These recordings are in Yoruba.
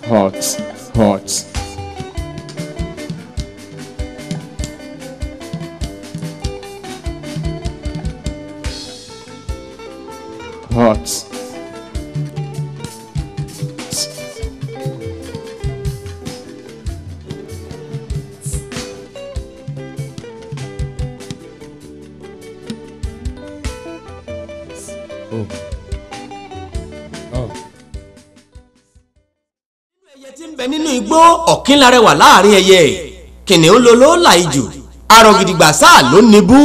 hot, hot. Hot. Oh. Oh. Ẹyẹ tí ń bẹ nínú igbó ọ̀kín larẹwà láàrin ẹyẹ kìnìún lolo láìjù arọ gidigba sáà ló níbú.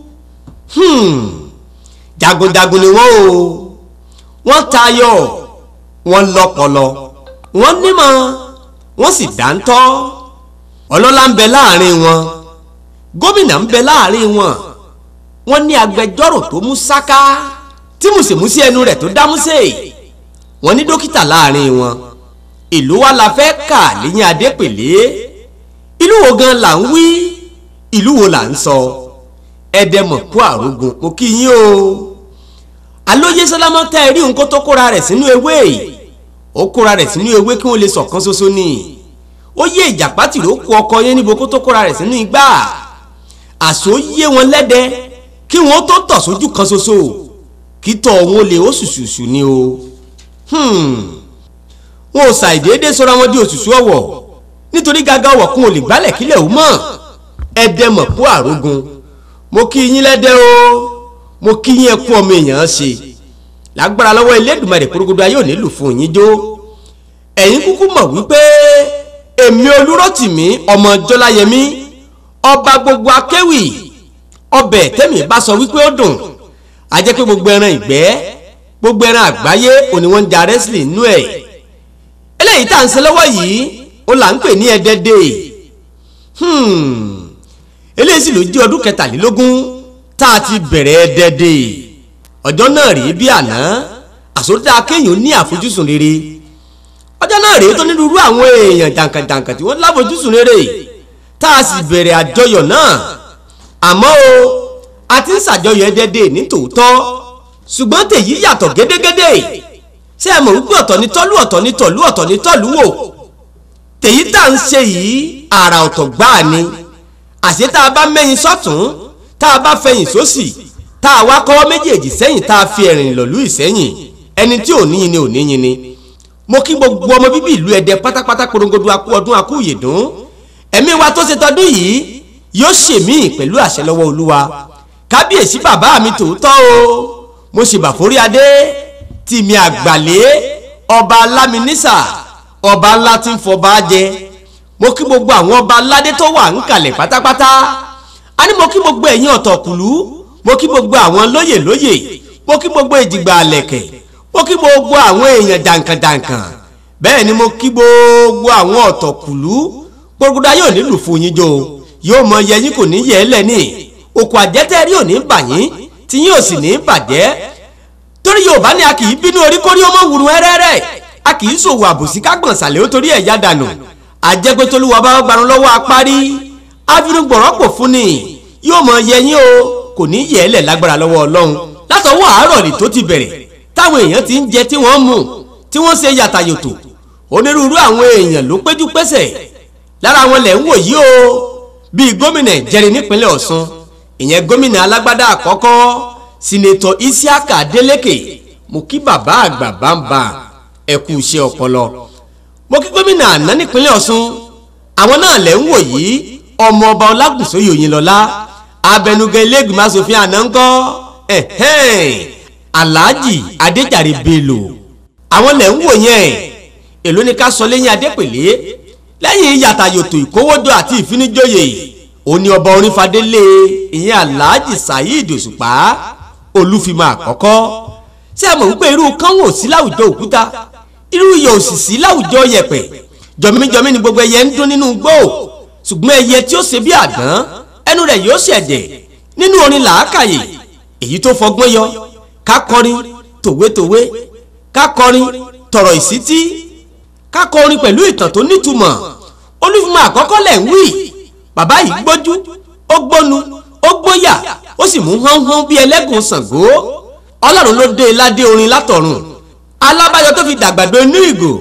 Jagunjagun ni wọ́n o, wọ́n tayọ, wọ́n lọ́pọlọ, wọ́n nímọ̀, wọ́n sì dáńtọ́. Ọlọ́lá ń bẹ láàrin wọn, gómìnà ń bẹ láàrin wọn, wọ́n ní agbẹjọ́rò tó mú sáká tí mùsèmùsí ẹnu rẹ̀ tó dámúsè, wọ́n ní dókítà láàrin wọn. Ìlú wa la fẹ́ kà lẹ́yìn adépèlé, ìlú wo gan là ń wí, ìlú wo là ń sọ. Ẹ̀dẹ̀mọ̀ kú àrógun mo kí yín o. Alóyè sálámọ́ tẹ́ ẹ rí nǹkan tó kóra rẹ̀ sínú ewé, ó kóra rẹ̀ sínú ewé kí wọ́n lè ṣọ̀kan ṣoṣo ni. Ó yé ìjàpá tìró kú ọkọ yẹn níbo kó tó kóra rẹ̀ sínú igbá. Àṣó yé wọn lẹ́dẹ kí wọ́n tó tọ̀ sójú kan ṣoṣo, kí tọ̀ wọn lè ó ṣùṣùṣù ni o. Wọn ò ṣàìdéédé sọra wọn di òṣùṣù ọwọ̀ nítorí gágá ọwọ̀ kún olè gbálẹ̀ kílẹ̀ ó mọ̀. Ẹ̀dẹ̀mọ̀ kú àrógun mo kí yín lẹ́dẹ́ o, mo kí yín ẹkún ọmọ èèyàn ṣe lágbára lọ́wọ́ Elédùmarè kúrúgúdú ayé ò nílù fún yín jó. Ẹ̀yin kúkú mọ̀ wípé èmi Olúrótìmí ọmọ Jọláyẹmí ọba gbogbo akéwì ọbẹ̀ tẹ́mi bá sọ wípé ó dùn a jẹ́ pé gbogbo ẹran ìgbẹ́ gbogbo ẹran àgbáyé òní wọ́n ń ja wrestling nú ẹ̀. Eléyìí tá à ń ṣe lọ́wọ́ yìí ó là ń pè ní ẹ̀dẹ́dẹ́. Eléyìí sì ló jẹ́ ọdún 23 tá a ti bẹ̀rẹ̀ ẹ̀dẹ́dẹ́. Ọjọ́ náà rí bí àná àsọdá kéèyàn ní àfojúsùn rere. Ọjọ́ náà rí tó nírúurú àwọn èèyàn jàǹkàjàǹkà tí wọ́n láfojúsùn rere tá a sì bẹ̀rẹ̀ àjọyọ̀ náà. Àmọ́ o a ti ń ṣàjọyọ̀ ẹ̀dẹ́dẹ́ ní tòótọ́ ṣùgbọ́n tèyí yàtọ̀ gédégédé. Ṣé ẹ mọ̀ wípé ọ̀tọ̀ ní tọ́lú ọ̀tọ̀ ní tọ̀lú ọ̀tọ̀ ní tọ̀lú wò. Tèyí tá à ń ṣe yìí àrà ọ̀tọ̀ gbáà ni. Àṣé tá a bá mẹ́yìn sọ́tún tá a bá fẹ̀yìn sósì tá a wá kọ́wọ́ méjèèjì sẹ́yìn tá a fi ẹ̀rìn lọ̀lú ìsẹ́yìn ẹni tí ò níyin ni ò níyin ni. Mo kí gbogbo ọmọ bíbí ìlú Ẹdẹ pátápátá korongodo akú ọdún akú ìyèdún. Ẹ̀mí wa tó ṣe tọdún yìí yóò ṣèmí pẹ̀lú àṣẹ lọ́wọ́ Olúwa. Kábíyèsí bàbá mi tòótọ́ o, mo ṣe bàforí adé tí mi àgbàlé ọba aláminísà ọba ńlá tí ń fọba jẹ. Mo kí gbogbo àwọn ọba aládé tó wà ń kalẹ̀ pátápátá. A ní mo kí gbogbo ẹ̀yin ọ̀tọ̀kùlú, mo kí gbogbo àwọn lóyè lóyè, mo kí gbogbo ìjìgbà àlẹ̀kẹ̀, mo kí gbogbo àwọn èèyàn jàǹkànjàǹkàn. Bẹ́ẹ̀ ni mo kí gbogbo àwọn ọ̀tọ̀kùlú gbogbo ayé ò nílù fún yín jó, yóò mọ yẹ yín kò ní yẹ ẹ́ lẹ́ni. Òkú àjẹtẹ́ rí ò ní bà yín tí yín ò sì ní bàjẹ́. Torí Yorùbá ní a kì í bínú orí kórí ọmọ wùrù ẹrẹ́rẹ́, a kì í ṣòwò àbòsí kágbọ̀n sàlẹ̀ ó torí ẹ̀yà dànù. Àjẹpẹ́ tolúwa bá gbarun lọ́wọ́ apárí àfirúgbọ̀rọ̀ pò fún ni, yóò mọ yẹ yín o kò ní yẹ ẹ́ lẹ̀ lágbára lọ́wọ́ Ọlọ́run. Látọwọ́ àárọ̀ ni tó ti bẹ̀rẹ̀ táwọn èèyàn ti ń jẹ tí wọ́n mú tí wọ́n ṣe yàtàyòtò. Onírúurú àwọn èèyàn ló péjú pésẹ̀ lára wọn lẹ̀ ń wò yìí o, bíi gómìnà ìjẹrin nípínlẹ̀ Ọ̀ṣun, ìyẹn gómìnà alágbádá àkọ́kọ́ Sínẹ́tọ̀ Isiaka Adeleke. Mo kí bàbá àgbà bàbá ẹ kú iṣẹ́ ọpọlọ. Mo kí gómìnà àná nípínlẹ̀ Ọ̀ṣun, àwọn náà lẹ̀ ń wò yìí ọmọ ọba Ọlágùnsóyè Oyinlọ́lá abẹnugan ilé ìgbìmọ̀ asòfin àná ń kọ́ Alhaji Adéjàre Bello. Àwọn lẹ̀ ń wò yẹn èló ni ká sọ lẹ́yìn Adépèlé lẹ́yìn yàtàyòtò ìkówójọ àti ìfinijóyè òní ọba orífadélé ìyẹn Alhaji Saheed Osupa Olúfimọ àkọ́kọ́. Ṣé ẹ mọ̀ wípé irú kánwò sí láwùjọ òkúta, irú iyọ̀ òsì sí láwùjọ yẹ̀pẹ̀, jọmíjọmí ni gbogbo ẹyẹ ń dún nínú igbó, ṣùgbọ́n ẹyẹ tí ó ṣe bí àdán ẹnu rẹ̀ yóò ṣẹ̀jẹ̀ nínú orin làákàyè èyí tó fọgbọ́n yọ. Ká kọrin tòwétòwé, ká kọrin tọ̀rọ̀ ìsítí, ká kọrin pẹ̀lú ìtàn tó nítumọ̀. Olúfimọ àkọ́kọ́ lẹ̀ ń wí. Bàbá yìí gbójú, ó gbónu, ó gbóyà, ó sì mú hánhán bí ẹlẹ́gùn Ṣàngó. Ọlọ́run ló dé ládé orin látọ̀run. Alábáyọ tó fi dàgbàdo inú ìgò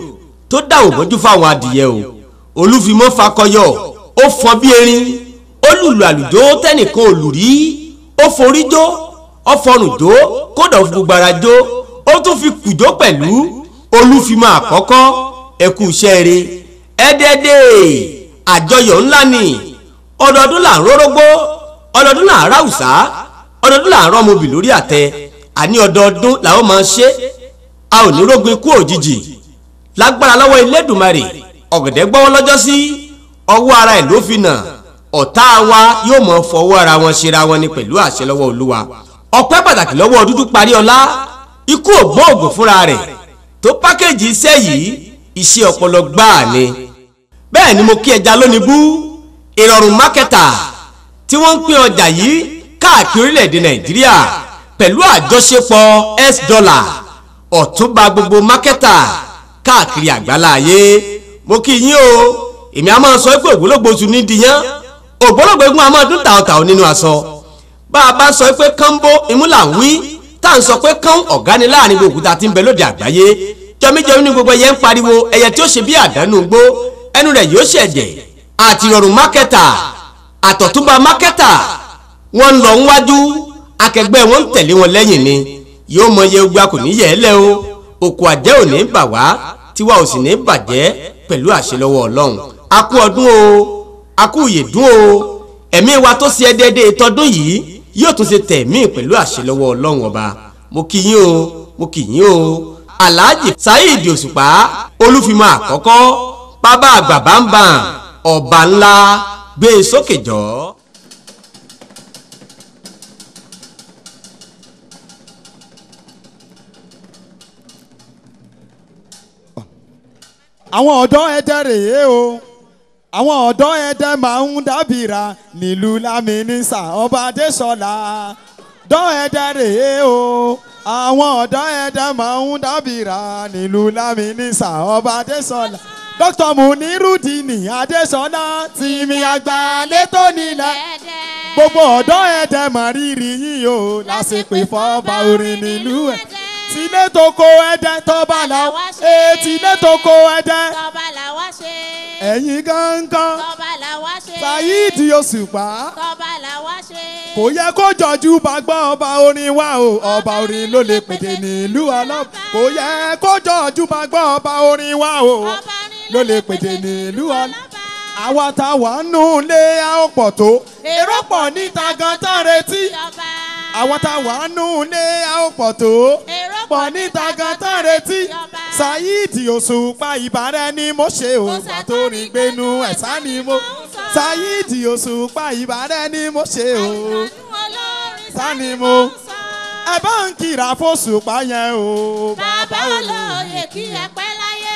tó dá òmójú fáwọn adìyẹ o olúfimọ́ fakọyọ ó fọn bí erin ó lùlù àlùjó tẹ́nìkan ò lù rí ó forí jó ó fọrùn jó kódà ó fi gbogbo ara jó ó tún fi kùjó pẹ̀lú olúfimọ́ àkọ́kọ́ ẹkú iṣẹ́ rẹ̀ ẹ̀ẹ́dẹ́dẹ́ àjọyọ̀ ńlá ni ọdọọdún là ń rórógbó ọdọọdún là ń ráùsá ọdọọdún là ń rọ́mọbì lórí àtẹ àní ọdọọdún làwọn máa ṣe a ò ní rógun ikú òjijì lágbára lọ́wọ́ Elédùmarè ọ̀gẹ̀dẹ̀ gbọ́wọ́ lọ́jọ́ sí ọwọ́ ara ẹ̀ ló fi nà ọ̀tá wa yóò mọ̀ fọwọ́ ara wọn ṣera wọn ni pẹ̀lú àṣẹ lọ́wọ́ Olúwa ọpẹ́ pàtàkì lọ́wọ́ Dúdú Paríọlá ikú ògbóògùn fúnra rẹ̀ tó pákéjì iṣẹ́ yìí iṣẹ́ ọpọlọ gbáà ni bẹ́ẹ̀ ni mo kí ẹja lónìí bú ìrọ̀rùn mákẹ́tà tí wọ́n ń pín ọjà yìí káàkiri orílẹ̀-èdè Nàìjíríà pẹ̀lú àjọṣepọ̀ $, ọ̀túnba gbogbo mákẹ́tà káàkiri àgbáláyé mo kí yín o èmi a máa sọ pé ògbólógbò oṣù ní diyán ògbólógbò egun a máa dún tàòtàò nínú aṣọ bá a bá sọ pé kánbó ìmúlà ń wí tá à ń sọ pé kán ọ̀gá ni láàrin gbogbo òkúta tí ń bẹ lóde àgbáyé jọmíjọmí ní gbogbo ẹyẹ ń pariwo ẹyẹ tí ó ṣe bí àdánù gbó ẹnu rẹ̀ yóò ṣẹ̀jẹ̀ àti ìrọ̀rùn mákẹ́tà àtọ̀túnba mákẹ́tà wọ́n ń lọ níwájú akẹgbẹ́ wọn ń tẹ̀lé wọn lẹ́yìn ni yóò mọ iye ogbà kò ní yẹ̀ ẹ́ lẹ́ o òkú àjẹ́ ò ní bà wá tiwa ò sì ní bàjẹ́ pẹ̀lú àṣẹ lọ́wọ́ Ọlọ́run a kú ọdún o a kú ìyèdún o ẹ̀mí wa tó ṣe ẹdẹ́dẹ́ tọdún yìí yóò tún ṣe tẹ̀mí pẹ̀lú àṣẹ lọ́wọ́ Ọlọ́run ọba mo kí yín o mo kí yín o Alhaji Saheed Osupa olúfimọ́ àkọ́kọ́ bàbá àgbà bàǹbà ọba ńlá gbé e sókè jọ. àwọn ọ̀dọ́ Ẹdẹ rèé o àwọn ọ̀dọ́ Ẹdẹ máa ń dábìrà nílùú lámínísà ọba Adéṣọlá ọ̀dọ́ Ẹdẹ rèé o àwọn ọ̀dọ́ Ẹdẹ máa ń dábìrà nílùú lámínísà ọba Adéṣọlá Dr. Munirudini Adéṣọlá tìmí àgbà létò nílẹ̀ gbogbo ọ̀dọ́ Ẹdẹ mọ̀ rírì yín o lásìkò ìfọ́ba orin nílùú ẹ̀ tilé tó kó Ẹdẹ tọ́ba là wá ṣe tilé tó kó Ẹdẹ tọ́ba là wá ṣe ẹ̀yin gángan tọ́ba là wá ṣe Saheed Osupa tọ́ba là wá ṣe kò yẹ kó jọjú bá gbọ́ ọba orin wa o ọba orin ló lè pèdè nílùú ọlọ́ba kò yẹ kó jọjú bá gbọ́ ọba orin wa o ló lè pèdè nílùú ọlọ́ba àwa tá wà nù lé a ó pọ̀ tó èrò pọ̀ níta gan tán retí àwọn tá wà nù lé a ó pọ̀ tó pọ̀ níta gan tán retí Saheed Osupa ìbàrẹ̀ ni mo ṣe o tó rìn gbénu ẹ̀sán ni mo Saheed Osupa ìbàrẹ̀ ni mo ṣe o sani mo ẹ bá ń kíra f'Osupa yẹn o bàbá olóye kí ẹ pẹ́ láyé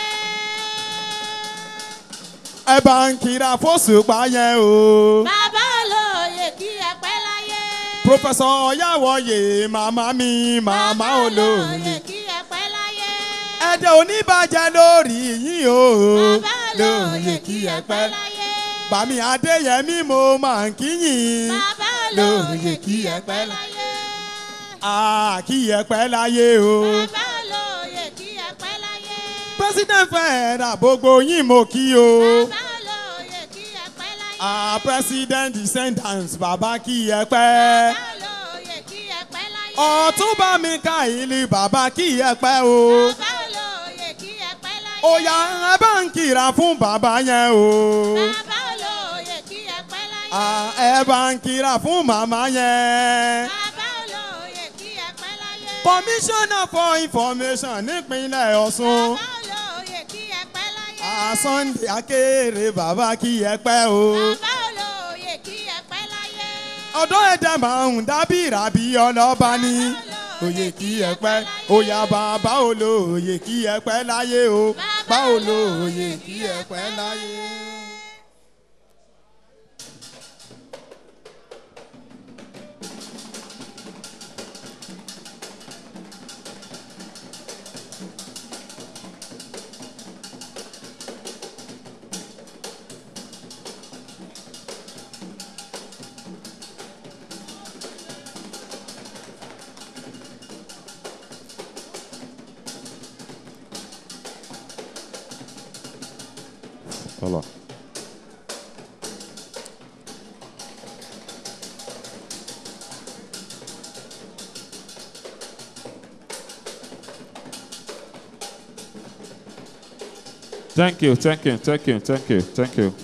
ẹ bá ń kíra f'Osupa yẹn o bàbá olóye kí ẹ pẹ́ láyé. Professor Ọ̀yáwọ̀yè màmá mi màmá olóye kí ẹ pẹ́ láyé. Ẹdẹ oníbàjẹ́ lórí yín o lóye kí ẹ pẹ́ láyé. Bàmí Adéyẹmí mo máa ń kíyìn lóye kí ẹ pẹ́ láyé. Kí ẹ pẹ́ láyé o. Bàbá olóye kí ẹ pẹ́ láyé. President fẹ́ẹ̀rà gbogbo yín mo kí o. Bàbá olóye kí ẹ pẹ́ láyé. President descendants bàbá kí ẹ pẹ́. Bàbá olóye kí ẹ pẹ́ láyé. Ọ̀túnba Míkáílì bàbá kí ẹ pẹ́ o. Bàbá olóye kí ẹ pẹ́ láyé. Ó yá ẹ bá ń kíra fún bàbá yẹn o. Bàbá olóye kí ẹ pẹ́ láyé. Ẹ bá ń kíra fún màmá yẹn. Bàbá olóye kí ẹ pẹ́ láyé. Commissioner for Information nípínlẹ̀ Ọ̀ṣun. Bàbá olóye kí ẹ pẹ́ láyé. Sunday Akéré bàbá kí ẹ pẹ́ o. Bàbá olóye kí ẹ pẹ́ láyé. Ọ̀dọ́ Ẹdẹ máa ń dábìrà bí ọlọ́ba ní. Oyè kí ẹ pẹ́ ó yá bàbá olóye kí ẹ pẹ́ láyé o. Bàbá olóye kí ẹ pẹ́ láyé. Salah. Thank you, thank you, thank you, thank you, thank you.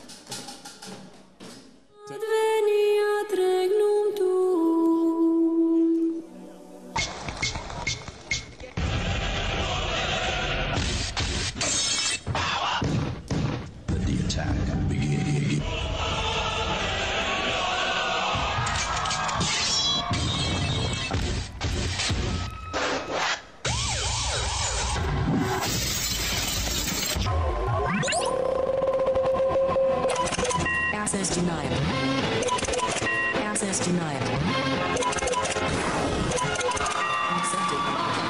Access denied. Access denied. Accepted.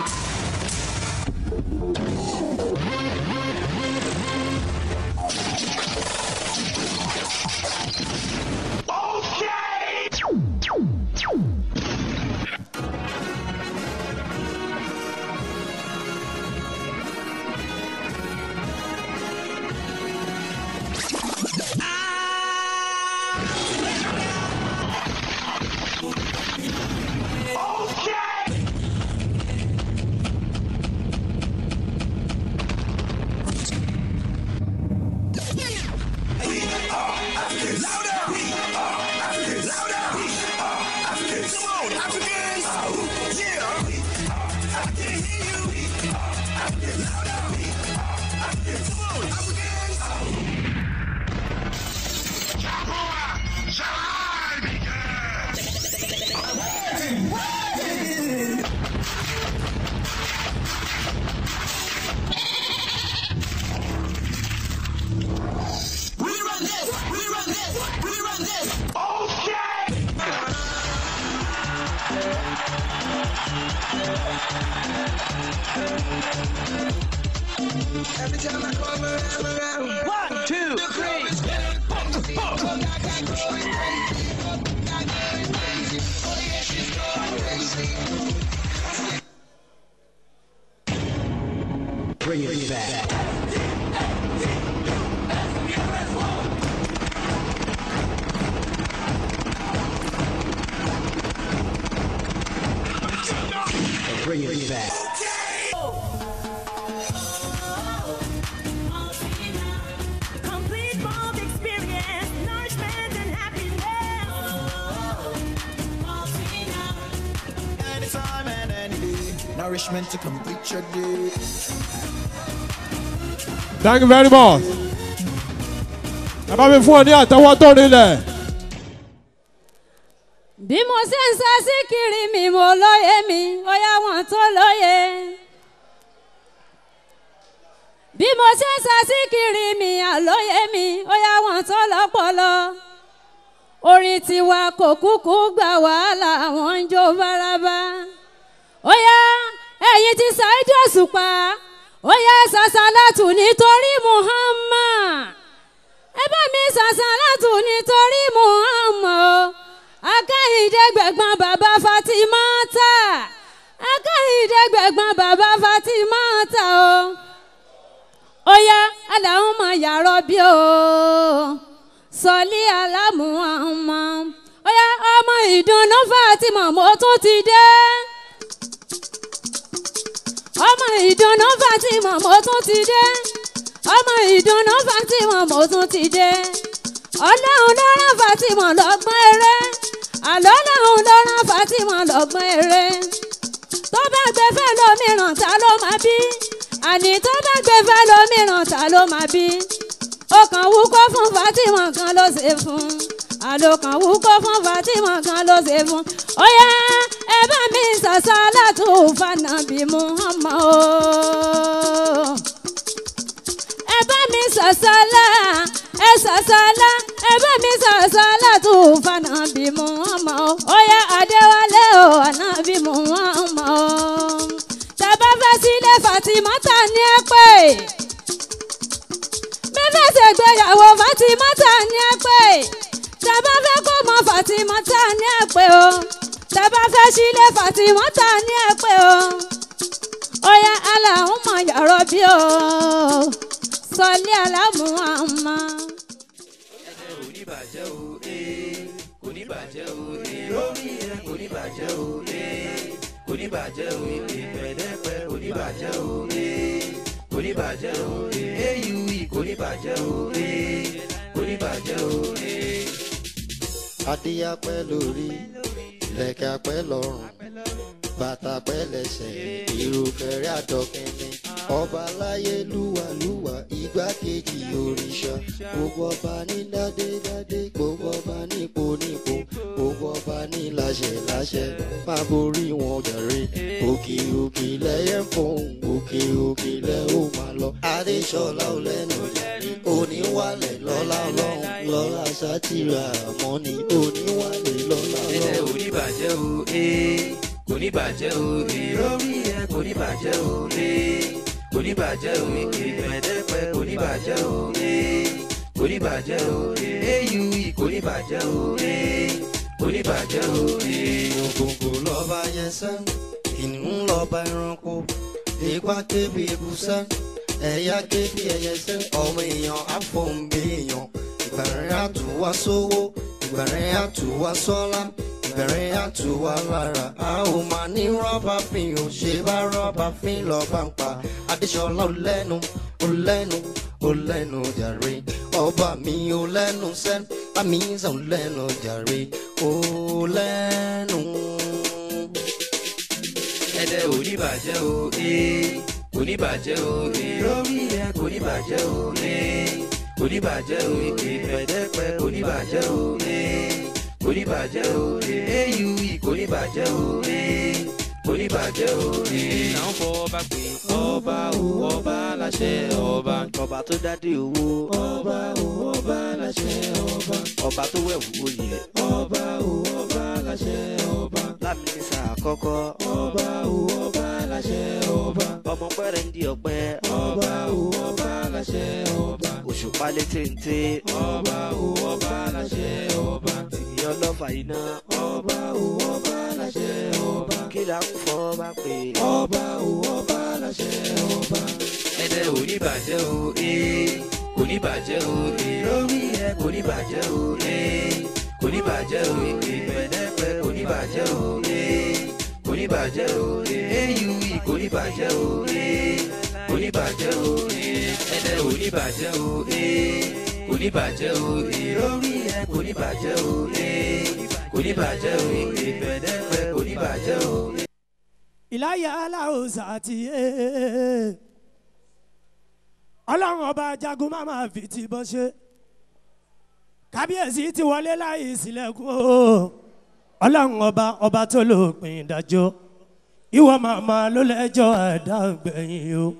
Every time I come around. 1, 2, 3. Bring it back. Bring it back. Nourishment to complete your day. Thank you very much. Ẹ bá mi fún ọ ní àtẹ́wọ́ tó rinlẹ̀. Bí mo ṣe ń sá sí kiri mi mo lóye mi ó yá wọn tó lóye. Bí mo ṣe ń sá sí kiri mi àlóye mi ó yá wọn tó lọ́pọlọ. Orin tiwa kò kúkú gbà wàhálà àwọn ń jó bárabá. Ó yá ẹ̀yin ti Saheed Osupa ó yá sàṣàlátù nítorí Muhammad ẹ bá mi sàṣàlátù nítorí Muhammad Akẹ́yìndẹ́gbẹ̀gbọ́n bàbá Fatimata Akẹ́yìndẹ́gbẹ̀gbọ́n bàbá Fatimata ó yá Allahumma ya Rabbi o sọlí ala Muhammad ó yá ọmọ ìdùnnú Fatima mo tún ti dé. Ọmọ ìdùnnú Fatima mo tún ti dé. Ọmọ ìdùnnú Fatima mo tún ti dé. Ọlọ́run ló rán Fatima lọ́gbọ́n eré. Àlọ́ Ọlọ́run ló rán Fatima lọ́gbọ́n eré. Tó bá gbé fẹ́ lómìíràn ta ló máa bí? Àní tó bá gbé fẹ́ lómìíràn ta ló máa bí? Ó kàn wúkọ́ fún Fatima kan ló ṣe fún. Àlọ́ kàn wúkọ́ fún Fatima kan ló ṣe fún. Ó yá ẹ bá mi sàṣàlátù fànàbí Muhammad o. Ẹ bá mi sàṣàlá ẹ sàṣàlá ẹ bá mi sàṣàlátù fànàbí Muhammad o. Ó yá Adéwálé o ànàbí Muhammad o. Tàbá fẹ́ sílé Fatimata ní ẹ pé. Bẹ́ẹ̀ ṣègbéyàwó Fatimata ní ẹ pé. Tàbá fẹ́ kó mọ Fatimata ní ẹ pé o. Tàbá fẹ́ sílé Fatimata ní ẹ pé o. Ó yá Allahumma ya Rabbi o. sọlé alámú àmà. ẹ̀jẹ̀ ò ní bàjẹ́ o kò ní bàjẹ́ o lórí ẹ̀ kò ní bàjẹ́ o kò ní bàjẹ́ o pẹ̀lẹ́pẹ̀ kò ní bàjẹ́ o kò ní bàjẹ́ o AUE kò ní bàjẹ́ o kò ní bàjẹ́ o. adé apẹ́ lórí ìlẹ̀kẹ̀ apẹ́ lọ́rùn bàtà pẹ́ lẹ́sẹ̀ ìrùkẹ̀rẹ́ àdọ́kẹ́ni ọba láyé lúwàlúwà igbákejì òrìṣà gbogbo ọba ní dádé gbogbo ọba nípò gbogbo ọba ní láṣẹ máa borí wọn jàre òkè lẹ́yẹ ń fọhùn òkè lẹ́ ó máa lọ adéṣọlá ò lẹ́nu oníwàlẹ̀ lọ́lá ọlọ́run lọ́lá sátìrà mọ́ni oníwàlẹ̀ lọ́lá ọlọ́run. ẹ̀jẹ̀ ò ní bàjẹ́ o kò ní bàjẹ́ o lórí ẹ̀ kò ní bàjẹ́ o kò ní bàjẹ́ o pẹ̀lẹ́pẹ̀ kò ní bàjẹ́ o kò ní bàjẹ́ o AUE kò ní bàjẹ́ o kò ní bàjẹ́ o. ògòǹgò lọ́ba yẹsẹ́ kìnìún lọ́ba ẹranko ìgbà kébi ebùsẹ́ ẹ̀yà kébi ẹyẹsẹ́ ọmọ èèyàn àfọ̀nbẹ èèyàn ìbẹ̀rẹ̀ àtúwá sówó ìbẹ̀rẹ̀ àtúwá sọ́lá ìbẹ̀rẹ̀ àtúwá lára a ò máa ní rọ́bà fín ò ṣe bá rọ́bà fín lọ pàǹpà adéṣọlá ò lẹ́nu jàre ọba mi ò lẹ́nu sẹ́ àmì ìsàn ò lẹ́nu jàre ò lẹ́nu. ẹ̀jẹ̀ ò ní bàjẹ́ o kò ní bàjẹ́ o lórí ẹ̀ kò ní bàjẹ́ o kò ní bàjẹ́ o pẹ̀lẹ́pẹ̀ kò ní bàjẹ́ o kò ní bàjẹ́ o AUE kò ní bàjẹ́ o kò ní bàjẹ́ o. àwọn fọba pé ọba o ọba láṣẹ ọba ọba tó dádé owó ọba o ọba láṣẹ ọba ọba tó wẹ̀wù oyè ọba o ọba láṣẹ ọba lámínísà àkọ́kọ́ ọba o ọba láṣẹ ọba ọmọ pẹ́rẹ́ ń di ọ̀pẹ ọba o ọba láṣẹ ọba òṣùpá lé téńté ọba o ọba láṣẹ ọba tìyí ọlọ́fà iná ọba o ọba láṣẹ ọba kí là ń fọ́ bá pè ọba o ọba láṣẹ ọba. ẹ̀jẹ̀ ò ní bàjẹ́ o kò ní bàjẹ́ o lórí ẹ̀ kò ní bàjẹ́ o kò ní bàjẹ́ o pẹ̀lẹ́pẹ̀ kò ní bàjẹ́ o kò ní bàjẹ́ o AUE kò ní bàjẹ́ o kò ní bàjẹ́ o ẹ̀jẹ̀ ò ní bàjẹ́ o kò ní bàjẹ́ o lórí ẹ̀ kò ní bàjẹ́ o kò ní bàjẹ́ o pẹ̀lẹ́pẹ̀ kò ní bàjẹ́ o. ìláyà aláwòsàn àti ọlọ́run ọba jagun má máa fi ti bọ́ ṣe kábíyèsí ti wọlé láì sílẹ̀kùn o ọlọ́run ọba tó lópin ìdájọ́ ìwọ màmá ló lẹ́jọ́ ẹ̀dá gbẹ̀yìn o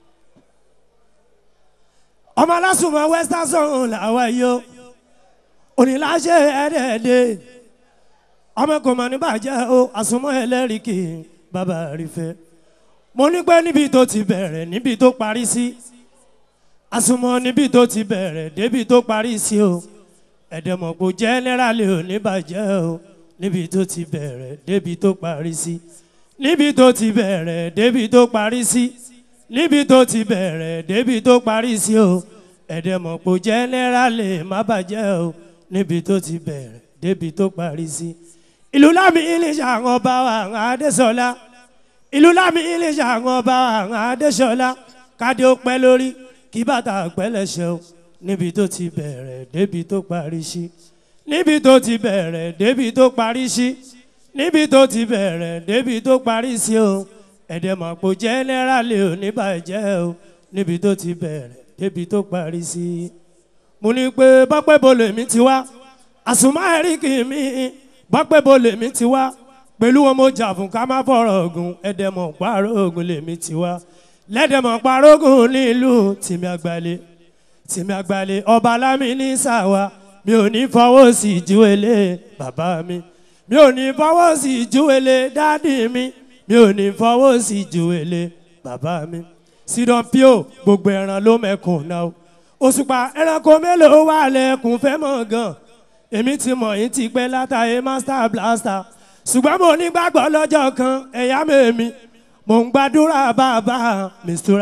ọmọ alásùnmọ̀ western zone làwọn yìí o oníláṣẹ ẹ̀ẹ́dẹ̀ẹ̀dẹ̀ ọmọ kò mọ̀ ní bàjẹ́ o àsùnmọ̀ ẹlẹ́rìkì bàbá rí fẹ́ mo ní pé níbi tó ti bẹ̀rẹ̀ níbi tó parí sí àsùnmọ̀ níbi tó ti bẹ̀rẹ̀ débi tó parí sí o ẹ̀dẹ̀mọ̀pọ̀ jẹ́nẹ́rálì ò ní bàjẹ́ o níbi tó ti bẹ̀rẹ̀ débi tó parí sí níbi tó ti bẹ̀rẹ̀ débi tó parí sí níbi tó ti bẹ̀rẹ̀ débi tó parí sí o ẹ̀dẹ̀mọ̀pọ̀ jẹ́nẹ́rálì má bàjẹ́ o níbi tó ti bẹ̀rẹ̀ débi tó parí sí. ìlú lámì iléeṣẹ́ àwọn ọba àwọn adéṣọlá ìlú lámì iléeṣẹ́ àwọn ọba àwọn adéṣọlá kádé ó pẹ́ lórí kí bàtà pẹ́ lẹ́sẹ̀ o níbi tó ti bẹ̀rẹ̀ débi tó parí sí níbi tó ti bẹ̀rẹ̀ débi tó parí sí níbi tó ti bẹ̀rẹ̀ débi tó parí sí o ẹ̀dẹ̀mọ̀pọ̀ jẹ́nẹ́rálì ò ní bàjẹ́ o níbi tó ti bẹ̀rẹ̀ débi tó parí sí. mo ní pé bọ́pẹ́ bo lèmi ti wá àsùnmọ́ ẹ̀ríkì mi bọ́pẹ́ bo lèmi ti wá pẹ̀lú wọn mo jà fún ká má fọ̀rọ̀ ogun ẹ̀dẹ̀mọ̀ pààrọ̀ ogun lèmi ti wá lẹ́dẹ̀mọ̀ pààrọ̀ ogun nílùú tìmí àgbàlẹ̀ ọba lámì ní sàwà mi ò ní fọwọ́ sí ìjúwèlé bàbá mi mi ò ní fọwọ́ sí ìjúwèlé dádì mi mi ò ní fọwọ́ sí ìjúwèlé bàbá mi sídán píò gbogbo ẹran ló mẹ́kùn náà òṣùpá ẹranko mélòó wà lẹ́kùn fẹ́ mọ̀ gan èmi ti mọ̀ yín ti pẹ́ látàyè master blaster ṣùgbọ́n mo nígbàgbọ́ lọ́jọ́ kan ẹ̀yà mẹ́mi mo ń gbàdúrà bàbá mistura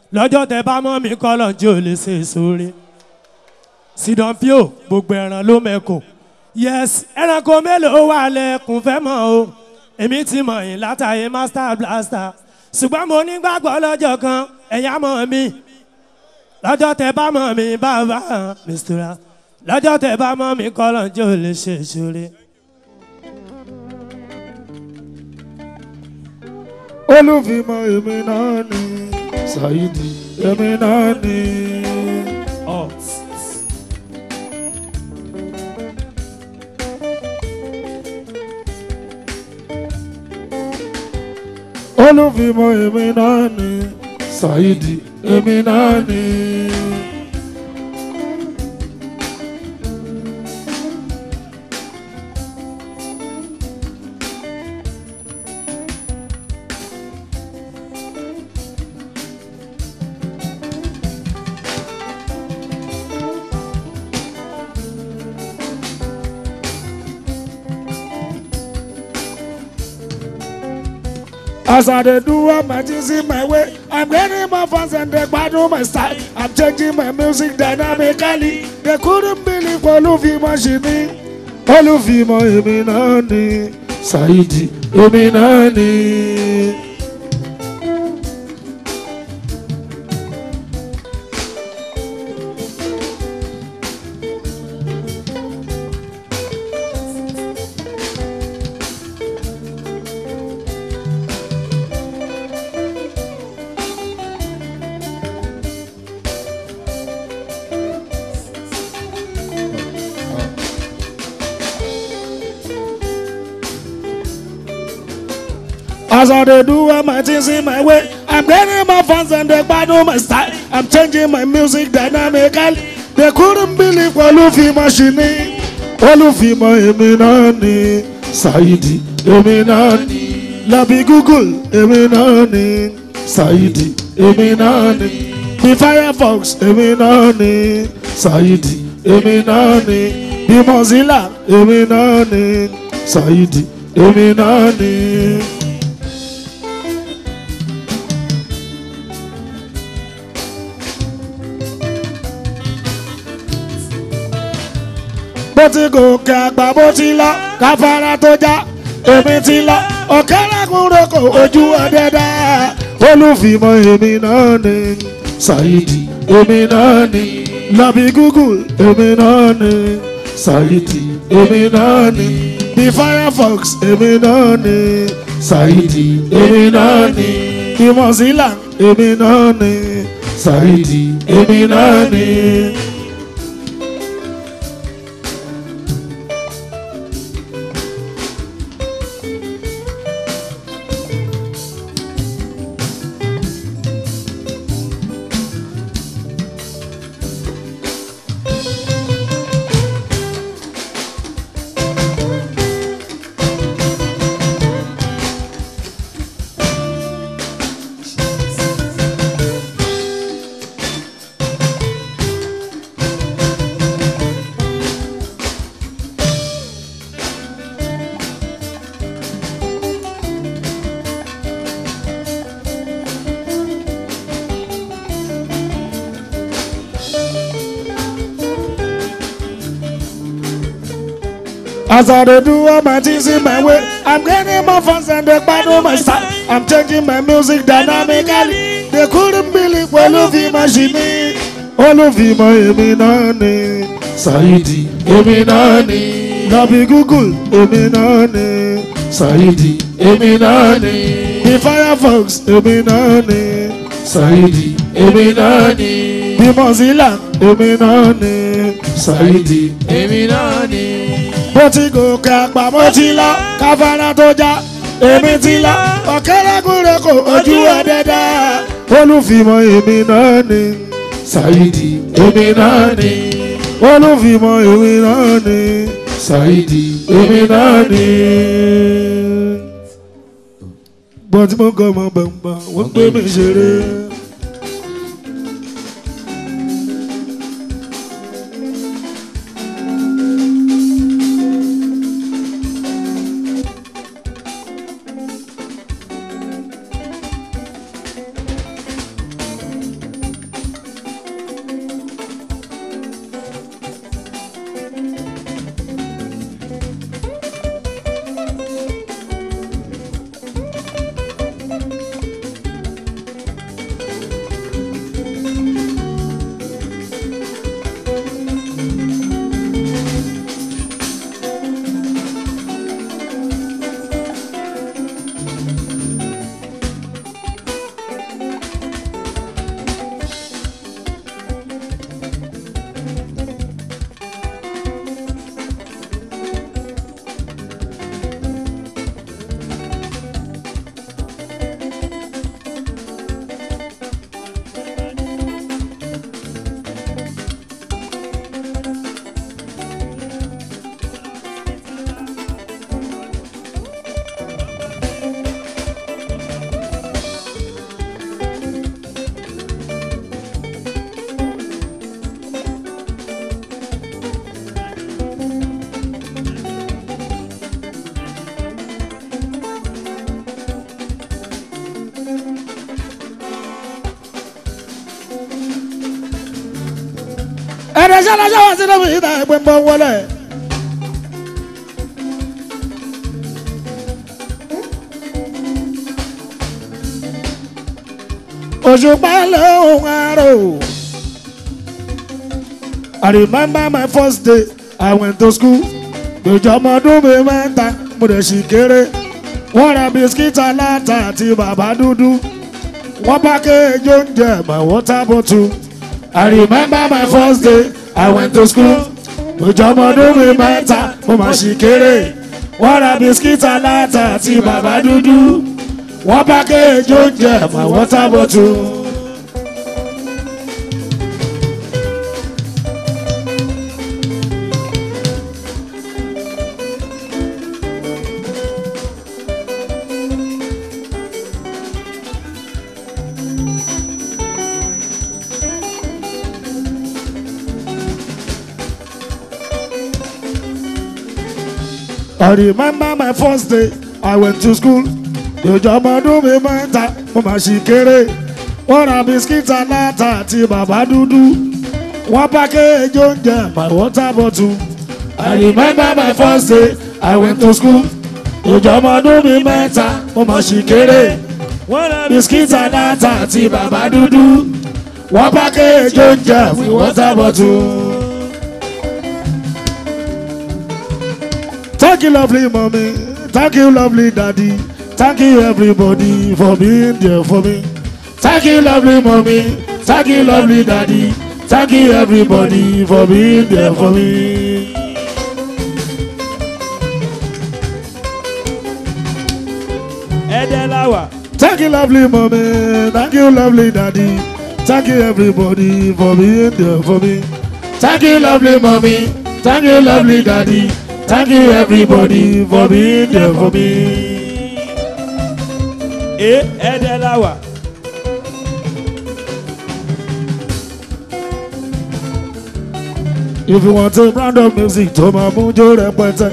lọ́jọ́ tẹ bá mọ́ mi kọ́ lọ́njẹ́ ò lè ṣe sóore sídọ̀npíò gbogbo ẹran ló mẹ́kọ̀ yes ẹranko mélòó wà lẹ́kùn fẹ́ mọ́ o èmi ti mọ̀ yín látàyè master blaster ṣùgbọ́n mo nígbàgbọ́ lọ́jọ́ kan ẹ̀yà mọ̀ mi lọ́jọ́ tẹ bá mọ̀ mi bàbá mistura lọ́jọ́ tẹ bá mọ̀ mi kọ́ lọ́njẹ́ ò lè ṣe sóore. olùfimọ̀ èmi náà ni Saheed èmi náà ni. olùfimọ̀ èmi náà ni Saheed èmi náà ni. As I dey do all my things in my way, I'm getting more fans and they battle my style. I'm changing my music dynamically. They couldn't believe olùfimọ̀ ṣì ní. olùfimọ̀ èmi náà ni Saheed èmi náà ni. As I dey do all my things in my way, I'm getting more fans and they battle my style. I'm changing my music dynamically. They couldn't believe olùfimọ̀ ṣì ní. olùfimọ̀ èmi náà ni Saheed èmi náà ni. Labi Google èmi náà ni Saheed èmi náà ni. Bí Firefox èmi náà ni Saheed èmi náà ni. Bí Mozilla èmi náà ni Saheed èmi náà ni. bó ti gòkè àgbà bó ti lọ káfárá tó já èmi ti lọ ọ̀kẹ́rẹ́kùnrẹ́kọ̀ ojú ọdẹ dá. olùfimọ̀ èmi náà ni Saheed èmi náà ni. Labi Google èmi náà ni Saheed èmi náà ni. Bí Firefox èmi náà ni Saheed èmi náà ni. Bí Mozilla èmi náà ni Saheed èmi náà ni. As I dey do all my things in my way, I'm getting more fans and they battle my style. I'm changing my music dynamically. They couldn't believe olùfimọ̀ ṣì ní. olùfimọ̀ èmi náà ni Saheed èmi náà ni. Labi Google èmi náà ni Saheed èmi náà ni. Bí Firefox èmi náà ni Saheed èmi náà ni. Bí Mozilla èmi náà ni Saheed èmi náà ni. bó ti gòkè àgbà mo ti lọ káfárá tó já èmi ti lọ ọ̀kẹ́rẹ́kùnrẹ́kọ̀ ojú ọdẹ dá. olùfimọ̀ èmi náà ni Saheed èmi náà ni. olùfimọ̀ èmi náà ni Saheed èmi náà ni. gbọ́n tí mo kọ́ ọmọ bàbá wọ́n gbé mi ṣeré. aṣáláṣá wá sí lómi ìta ẹgbẹ́ ń bọ́ wọlé. Òṣùpá lóhùn àrò. I remember my first day I went to school. Ìjọ ọmọ ọdún mi mẹ́ta mo dẹ̀ ṣì kéré. Wọ́n ra bisikíìtì aláta àti bàbá dúdú. Wọ́n pákéjì oúnjẹ my water bottle. I remember my first day I went to school. Ìjọ ọmọ ọdún mi mẹ́ta mo mà ṣì kéré. Wọ́n ra bisikíìtì aláta àti bàbá dúdú. Wọ́n pákéjì oúnjẹ my water bottle. I remember my first day I went to school. Ìjọ ọmọ ọdún mi mẹ́ta mo mà ṣì kéré. Wọ́n ra bisikíìtì aláta àti bàbá dúdú. Wọ́n pákéjì oúnjẹ my water bottle. I remember my first day I went to school. Ìjọ ọmọ ọdún mi mẹ́ta mo mà ṣì kéré. Wọ́n ra bisikíìtì aláta àti bàbá dúdú. Wọ́n pákéjì oúnjẹ my water bottle. Thank you, lovely mommy. Thank you, lovely daddy. Thank you, everybody, for being there for me. Thank you, lovely mommy. Thank you, lovely daddy. Thank you, everybody, for being there for me. Thank you, lovely mommy. Thank you, lovely daddy. Thank you, everybody, for being there for me. Thank you, lovely mommy. Thank you, lovely daddy. Thank you, everybody, for being there for me. If you want a brand of music, Toma Mujo repete.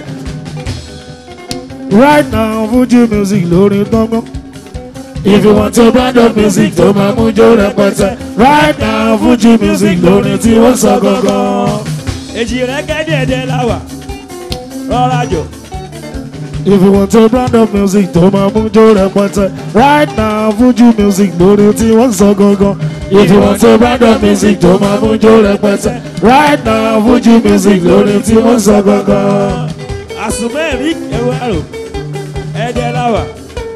Right now, Fuji music, Lori Tongo. If you want a brand of music, Toma Mujo repete. Right now, Fuji music, Lori Tiwo Sogogo. If you want a brand of music, Toma Mujo repete. Right now, Fuji music, Lori Tiwo Sogogo. If you want a brand of music, Toma Mujo repete. Right now, Fuji music, Lori Tiwo Sogogo. Asumeri ewaro edelawa.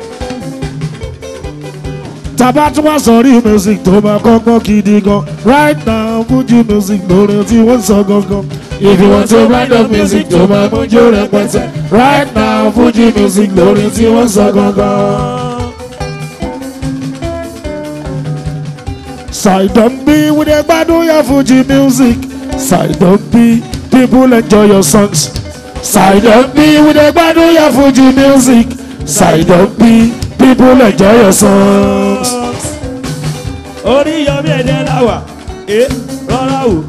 Tabatuma sorry music, Toma Koko Kidigo. Right now, Fuji music, Lori Tiwo Sogogo. If you want a brand of music, Toma Mujo repete. Right now, Fuji music, Lori Tiwo Sogogo. Side don't be with a bad your Fuji music. Side don't be, people enjoy your songs. Side don't be with a bad your Fuji music. Side don't be, people enjoy your songs. Ori yomi edelawa, rọra o.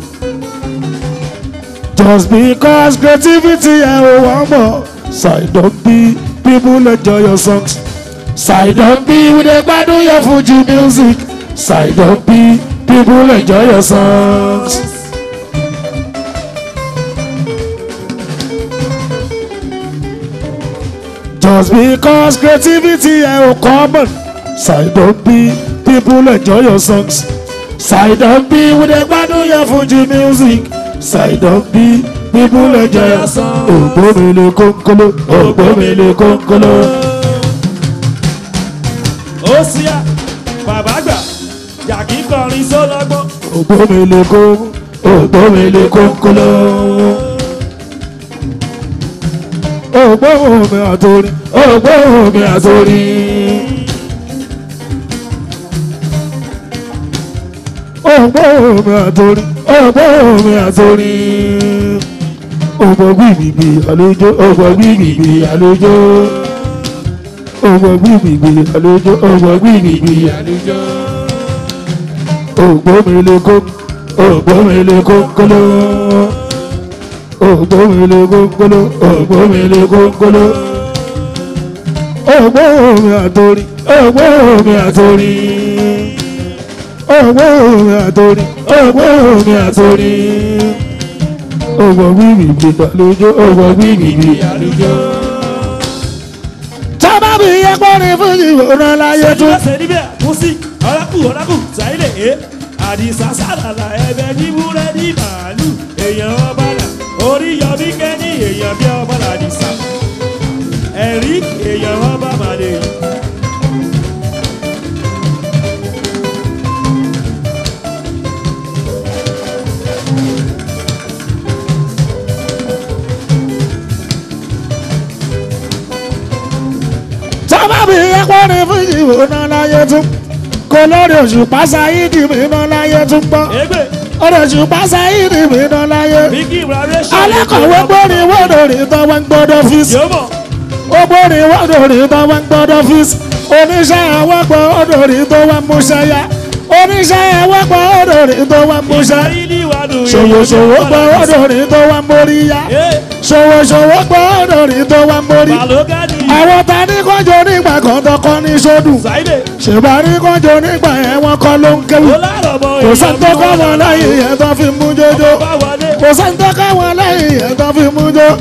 Just because creativity and one more. Side don't be, people enjoy your songs. Side don't be with a bad your Fuji music. Side don't be, people enjoy your songs. Just because creativity and common. Side don't be, people enjoy your songs. Side don't be with a bad your Fuji music. Side don't be, people enjoy your songs. Ogbomele konkolo, Ogbomele konkolo. Osia, bàbá gbà, jàkí kọrin sólọ́gbọ́n. Ogbomele konkolo. Ogbomele àtòrí, Ogbomele àtòrí. Ogbomele àtòrí, Ogbomele àtòrí. Ògbògbìgbì àlejò, ògbògbìgbì àlejò. Ògbògbìgbì àlejò, ògbògbìgbì àlejò. Ogbomele konkolo. Ogbomele konkolo, Ogbomele konkolo. Ogbomele àtòrí, Ogbomele àtòrí. Ogbomele àtòrí, Ogbomele àtòrí. ọgbọ bíbí àlùjọ ọgbọ bíbí àlùjọ. Tábà bí ẹgbọ́n fún ìwòran láyé tún. Sẹ́ni níbẹ̀ kó sí ọ̀làkù sáyẹ́lẹ̀ ẹ̀ àdìsá sàlàlà ẹ̀bẹ̀ ní búrẹ́dì màálù èèyàn ọba là orí yọmí kẹ́ni èèyàn bí ọba làdìsá ẹ̀rí èèyàn ọba màlẹ̀ yìí. Tábàbí ẹ̀pọ̀rin fún ìwòran láyé tún. Kò lórí Òṣùpá Saheed mímọ́ láyé tún gbọ́. Ọ̀rọ̀ Òṣùpá Saheed mímọ́ láyé. Alákọ̀wé gbórin wọ́dọ̀rì tó wá ń gbọ́dọ̀ fíìsì. Ó gbórin wọ́dọ̀rì tó wá ń gbọ́dọ̀ fíìsì. Oníṣẹ́ àwọ̀pọ̀ ọ̀dọ̀rì tó wá ń múṣẹ́ yá. Oníṣẹ́ àwọ̀pọ̀ ọ̀dọ̀rì tó wá ń múṣẹ́. Ṣòwòṣòwò gbọ́ ọ̀dọ̀rì tó wá ń mórí yá. Ṣòwòṣòwò gbọ́ ọ̀dọ̀rì tó wá ń mórí. Àwọn ta ní kọjọ nígbà kan tọkọ ní sódù. Ṣèbá ní kọjọ nígbà yẹn wọn kọ́ ló ń kéwù. Kò sẹ́ńtọ́ kọ́ wọn lẹ́yìn yẹn tó fi mú jójó. Kò sẹ́ńtọ́ kọ́ wọn lẹ́yìn yẹn tó fi mú jó.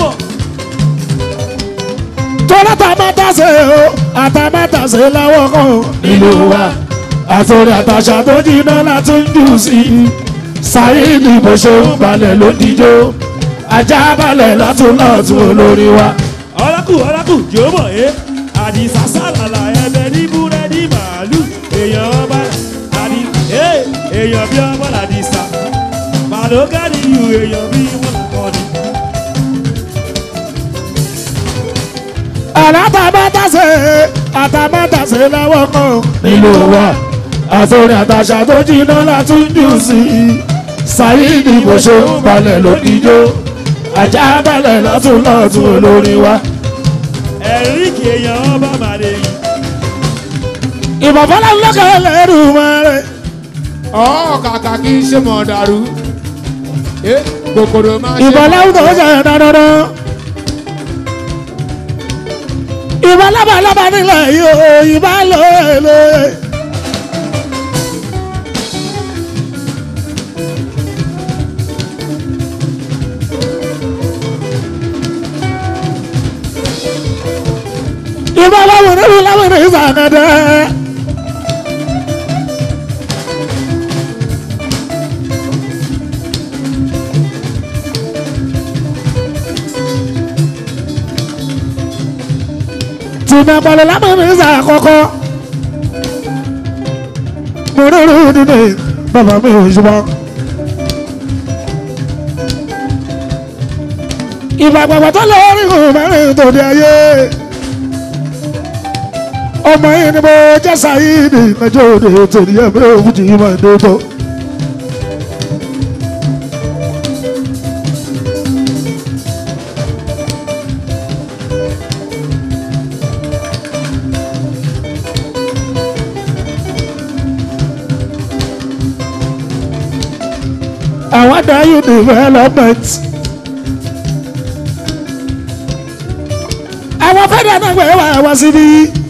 Tọ́lá tàmátàsé o, àtàmátàsé láwọ̀ kan ìlú wa. Àtòrí àtàṣà tó jiná látún jù sí i. Saheed bó ṣe ń balẹ̀ ló dijó. Ajá balẹ̀ látún olórí wa. Ọ̀làkù jòmọ̀ ẹ́ àdìsá sàlàlà ẹ̀bẹ̀ ní búrẹ́dì màálù èèyàn ọba àdì èèyàn bí ọba làdìsá màlúkàdì yù èèyàn bí wọn kọ́ ni. Àtàmátàsé láwọ̀ kan nílò wa. Àtòrí àtàṣà tó jiná látún jù sí i. Saheed bó ṣe ń balẹ̀ ló dijó. Ajá balẹ̀ látún olórí wa. Ẹ̀ríkì èèyàn ọba màlẹ̀ yìí. Ìbọ̀fọ́lá lọ́kẹ́ lẹ́rù mọ́rẹ́. Kàkà kí n ṣe mọ̀ dàrú. Kòkòrò máa ṣe. Ìbọ̀lá ń tó ṣe dandan. Ìbá lábàlábà nílẹ̀ yìí o, ìbá lóye. Ìbá láwọn ní ìsànàdẹ́. Tìǹbà balẹ̀ láwọn ní ìsàn àkọ́kọ́. Mo rúru nínú bàbá mi ò ṣùgbọ́n. Ìbàgbàgbà tó lórí kò mẹ́rin tó di ayé. Ọmọ yìí ni mo jẹ́ Saheed lọ́jọ́ òde torí ẹ̀mí òfújì yìí máa ń dé tó. Àwọn adáyé development. Àwọn fẹ́dà náà gbé wá síbí.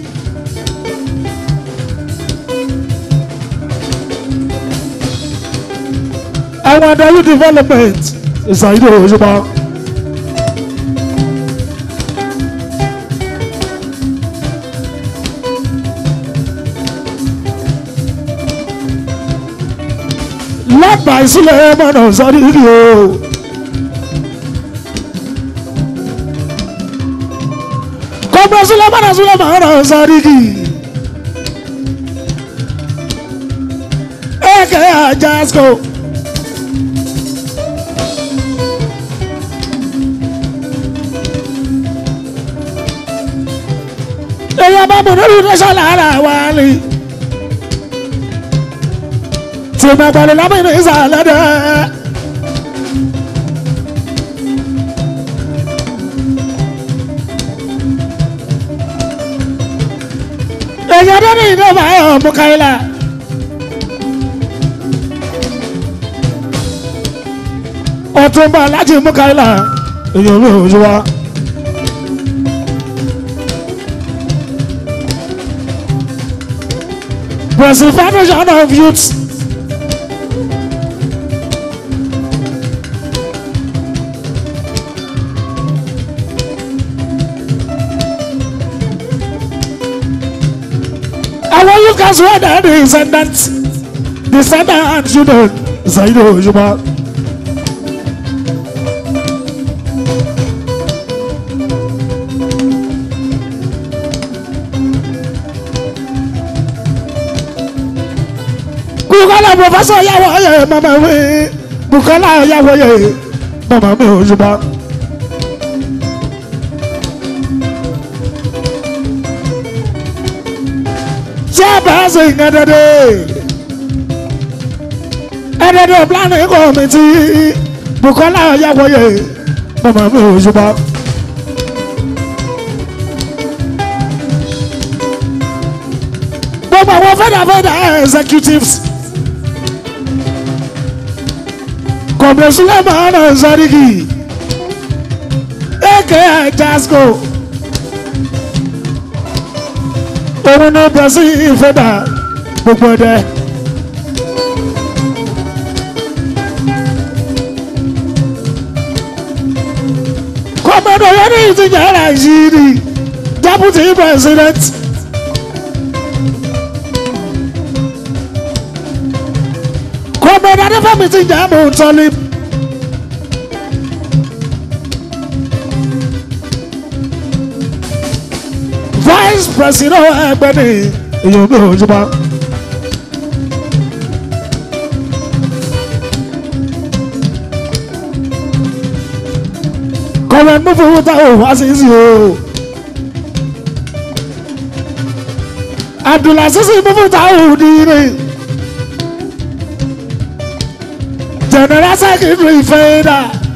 Àwọn adáyé development Saheed Osupa. Lábàá ìsúlẹ̀ mọ̀nà sọ́rí rí o. Kọ́gbọ́n súlẹ̀ mọ̀nà sọ́rí rí. Ẹ̀kẹ́ àjàsco. Èyàn bá bọ̀ lórí nation lára wa ni. Tí mo gbọ́dọ̀ lábẹ́ ní ìsàlẹ̀ dẹ́. Èyàn tó ní ìdọ́gba ẹ̀ ọ̀ Mukaila. Ọ̀túnba láti Mukaila. Èyàn ló ń wá. President Foundation of Youths. Àwọn you can swear that descendant children Saheed Osupa. Bukola professor yawo ye mama we Bukola yawo ye mama mi Osupa. Chairperson Edede planning committee Bukola yawo ye mama mi Osupa. Gbogbo àwọn federal executives Kọ̀m̀pẹ̀ Suleiman Zarigi aka Jasco òun ní bẹ̀sí ìfẹ́dà gbogbo ẹ̀dẹ́. Kọ̀m̀pẹ̀ yẹn ní ìtìjà Nàìjíríì deputy president. Kọ̀m̀pẹ̀ Adéfẹ́mi ti jà mọ́ tọ́lí. Vice President ẹgbẹ́ ni èèyàn mi ò jùlọ. Kọ̀m̀pẹ̀ mú fún wúta ò wá sí sí o. Abdulaziz mú fún ta ò ní ní. General Secretary Feda.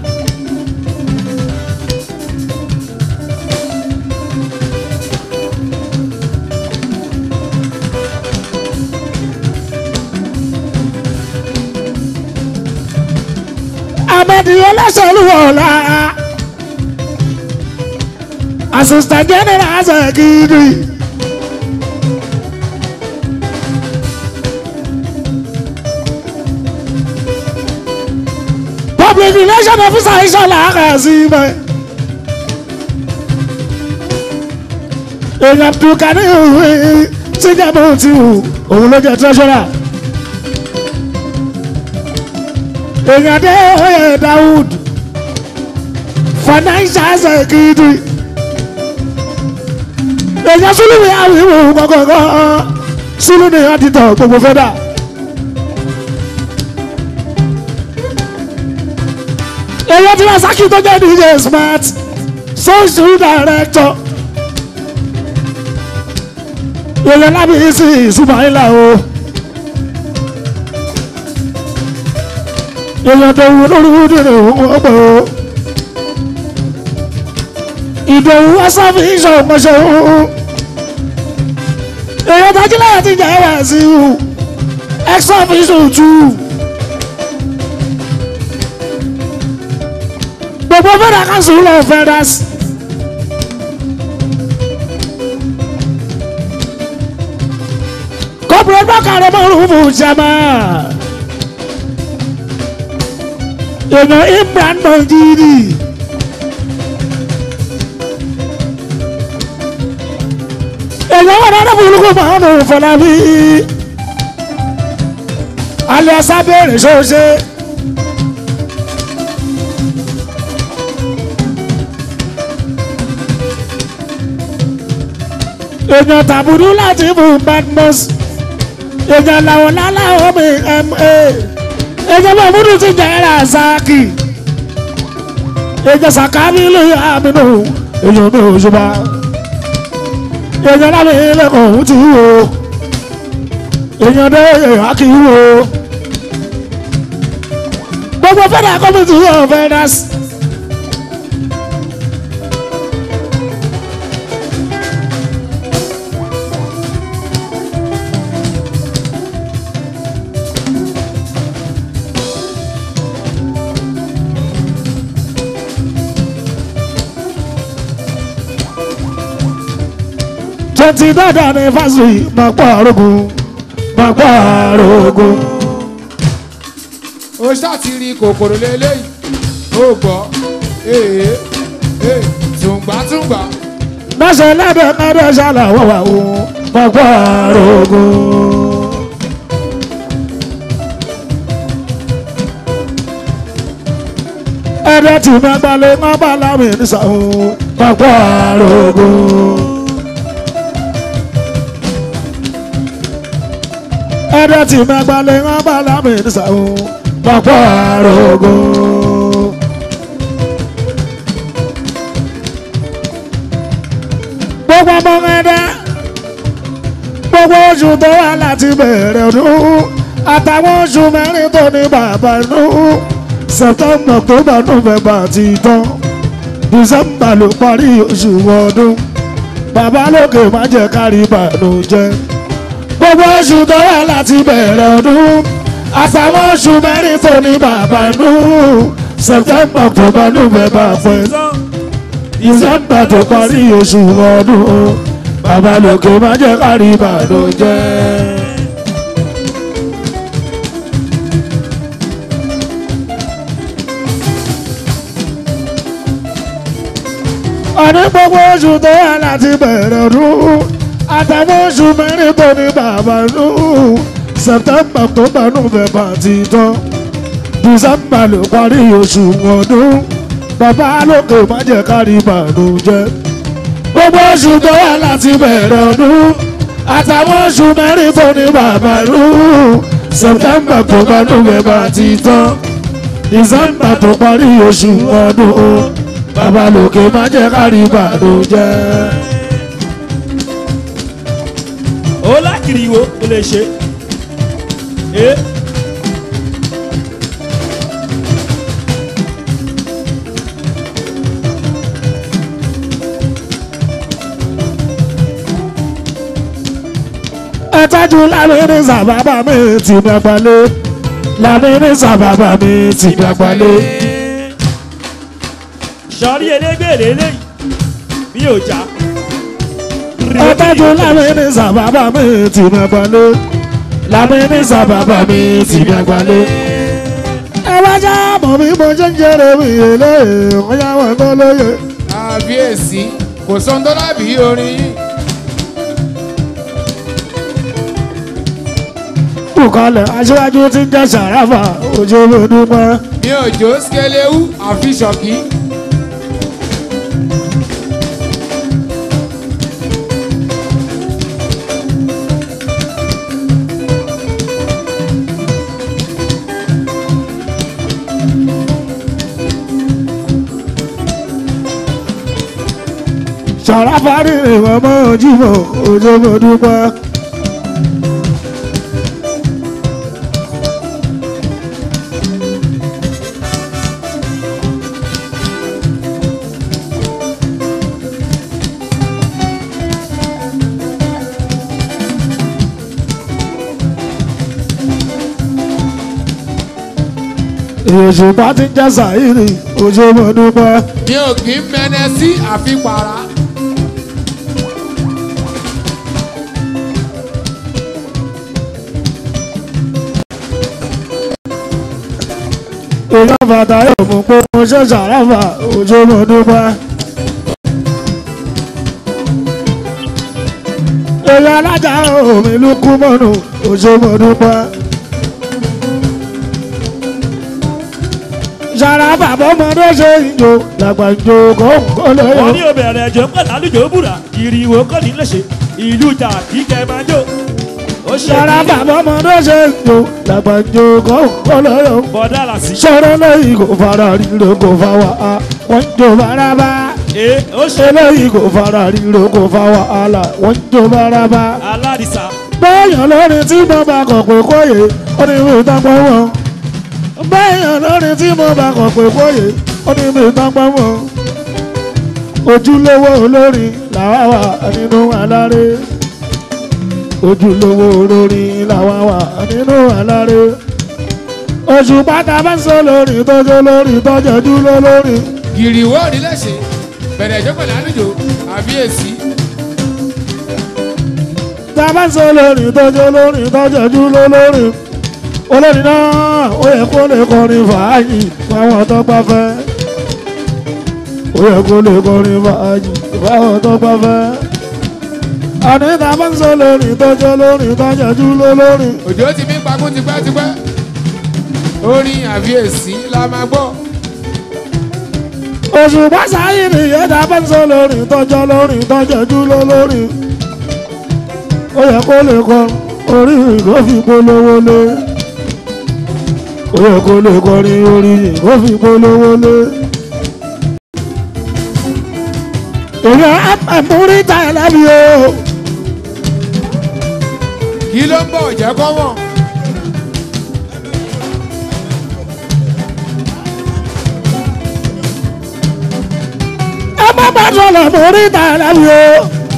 Amadi Olaṣoluwola. Assistant General Secretary. Public Relations Officer Ishola Akazime. Èèyàn Abdulkani tí jẹ́ bó ti wù òun ló jẹ́ treasurer. Èèyàn dé oyè Daoud financial secretary. Èèyàn Sùlùmí àwìwò gọ́gọ́gọ́ Sùlùmí auditor gbogbo fẹ́dà. Èèyàn tí wọ́n sákì tó jẹ́ DJ Smart social director. Èèyàn lábí sí Sumaila o. Èèyàn tó wù lórí wúdìrì òun ọ̀pọ̀ o. Ìdòwú Asafi ìṣọ̀mọ̀ṣọ̀ o. Èèyàn tajílẹ̀ ti jẹ́ wá sí o. Ex-official too. Gbogbo fẹ́dà council lọ fẹ́dàs. Corporate bákàrẹ̀ mọ́rùn fún jama. Èèyàn Imran Nàìjírí. Èèyàn wà dáadáa fún olùkọ́ máa ń nù Fọlábí. Alẹ́ sábẹ́rẹ̀ ṣọ́ṣẹ́. Èèyàn tàbùdú láti fún Badmus. Èèyàn làwọn láláwọ̀ mi MA. Èèyàn Mahmudu ti jẹ́ Razaki. Èèyàn Sàkábí lóye àmínú. Èèyàn mi ò ṣùgbọ́n. Èèyàn lábẹ́ ilẹ̀kùn ti wò. Èèyàn dé èèyàn kì í wò. Gbogbo fẹ́dà kọ́mìtì yóò fẹ́ dá sí. Ti dáadáa ní fásitì máa pa àrògùn máa pa àrògùn. Ó ṣàtìrí kòkòrò lélẹ́yìí ó gbọ́ tùǹgbà. Náṣẹ lẹ́dẹ̀ẹ́dẹ́ ṣàlàwọ̀ wà ó bàbá àrògùn. ẹ̀rẹ́ tí mẹ́gbàlẹ̀ má bá lámì nísàwọ̀ bàbá àrògùn. ẹ̀rẹ́ tí mẹ́gbàlẹ̀ má bá lámì nísàwọ̀ bàbá àrògùn. gbogbo ọmọ ẹ̀dá gbogbo oṣù tó wà láti bẹ̀rẹ̀ ọdún àtàwọn oṣù mẹ́rin tó ní bàbá inú September October November ti tán December ló parí oṣù ọdún bàbá lókè má jẹ́ kárí ìbànújẹ́ gbogbo oṣù tó wà láti bẹ̀rẹ̀ ọdún àtàwọn oṣù mẹ́rin tó ní bàbá inú September October November fẹ́ December tó parí oṣù ọdún bàbá lókè má jẹ́ kárí ìbànújẹ́. ọdún gbogbo oṣù tó wà láti bẹ̀rẹ̀ ọdún àtàwọn oṣù mẹ́rin tó ní bàbá inú September October November ti tán December ló parí oṣù ọdún bàbá lókè má jẹ́ kárí ìbànújẹ́ gbogbo oṣù tó wà láti bẹ̀rẹ̀ ọdún àtàwọn oṣù mẹ́rin tó ní bàbá inú September October November ti tán December tó parí oṣù ọdún bàbá lókè má jẹ́ kárí ìbànújẹ́. ó lákìrì wo ó lè ṣe. ẹ tọ́jú lámìní sábàbà mi ti dàgbàlé lámìní sábàbà mi ti dàgbàlé. sọrí elégbèrè eléyìí bí ò já. ẹ tọ́jú lámìní sábàbà mi ti dàgbàlé lámìní sábàbà mi ti dàgbàlé. ẹ wá já mọ̀ bí mo ṣe ń jẹ́rẹ̀ mi èlé ọ̀yá wọn tó lóye. àbíyèsí kò sóhun tó dàbí orin yìí. Bùkọ́lẹ̀ aṣíwájú tí ń jẹ́ Sàráfà ojú olódùmọ́. mi ò jó skelewu àfi ṣọ̀kí. Sàráfà rí ìwọ̀n mọ́ ojúmọ̀ ojú olódùmọ́. Òṣùpá ti ń jẹ́ Sàhírì ojú ọmọdúnpá. mi ò kì í mẹ́nẹ sí àfipára. èèyàn bàtà yóò mú pé mo ṣe Sàráfà ojú ọmọdúnpá. èèyàn alájà omi ló kú mọ́nù ojú ọmọdúnpá. Sàráfà bọ́mọdé ṣe ìjò làgbàjò kọ́ńkọ́ lẹ́yìn. wọ́n ní obìnrin ẹ̀jọ̀ pẹ̀lú àlùjọ búra ìrìwò kọ́ ní léṣe ìlú jà kíkẹ́ máa jó. Sàráfà bọ́mọdé ṣe ìjò làgbàjò kọ́ńkọ́ lẹ́yìn. bọ́dà làsì. sọ̀rọ̀ lẹ́yìn kò fara ríro kò fa wàhálà wọ́n ń jó bárabá. lẹ́yìn kò fara ríro kò fa wàhálà wọ́n ń jó bárabá. aládìsá. bẹ́ẹ̀yàn lórí tí mo bá kọ̀ pé kóyè ó ní mi ìtàpọ̀ wọn. bẹ́ẹ̀yàn lórí tí mo bá kọ̀ pé kóyè ó ní mi ìtàpọ̀ wọn. ojúlówó olórin làwa wà nínú aláré. ojúlówó olórin làwa wà nínú aláré. Òṣùpá tá bá ń sọ lórí tọ́jú lórí tọ́jú lórí. gìrìwó ò ní lẹ́sẹ̀ bẹ̀rẹ̀ ìjọ pẹ̀lú àlùjọ àbíyèsí. tá bá ń sọ lórí tọ́jú lórí tọ́jú lórí. olórí náà ó yẹ kó lè kọrin fàájì fáwọn tó bá fẹ́. ó yẹ kó lè kọrin fàájì fáwọn tó bá fẹ́. àní ta bá ń sọ lórí tọ́jọ́ lórí tọ́jọ́ jù lórí. òjò ti mí pagún tipẹ́tipẹ́ orin àfiyèsí la máa gbọ́. Òṣùpá Saheed nìyẹn ta bá ń sọ lórí tọ́jọ́ jù lórí. ó yẹ kó lè kọ orí ìgò fi polówó lé. ó yẹ kó lè kọrin orí ìgò fi polówó lé. èèyàn àmúrí ta ẹlẹ́bi o. kí ló ń bọ̀ jẹ́ kọ́ wọ̀n. ẹ má bá sọ̀rọ̀ àmúrí ta ẹlẹ́bi o.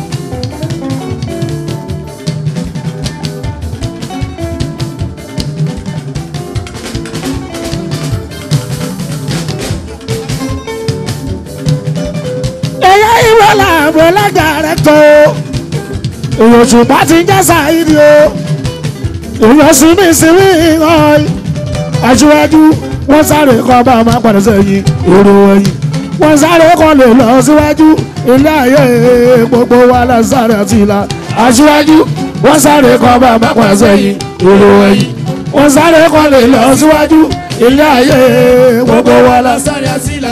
ẹ̀yà ìwé làbọ̀ lájà rẹ̀ tó. èèyàn Òṣùpá ti ń jẹ́ Saheed o. èèyàn sinmi hàn. aṣíwájú wọ́n sáré kọ́ bá a máa padà sẹ́yìn èrò ẹ̀yìn. wọ́n sáré kọ́ lè lọ síwájú ilé ayé gbogbo wa la sáré àti ìlà. aṣíwájú wọ́n sáré kọ́ bá a máa padà sẹ́yìn èrò ẹ̀yìn. wọ́n sáré kọ́ lè lọ síwájú ilé ayé gbogbo wa la sáré àti ìlà.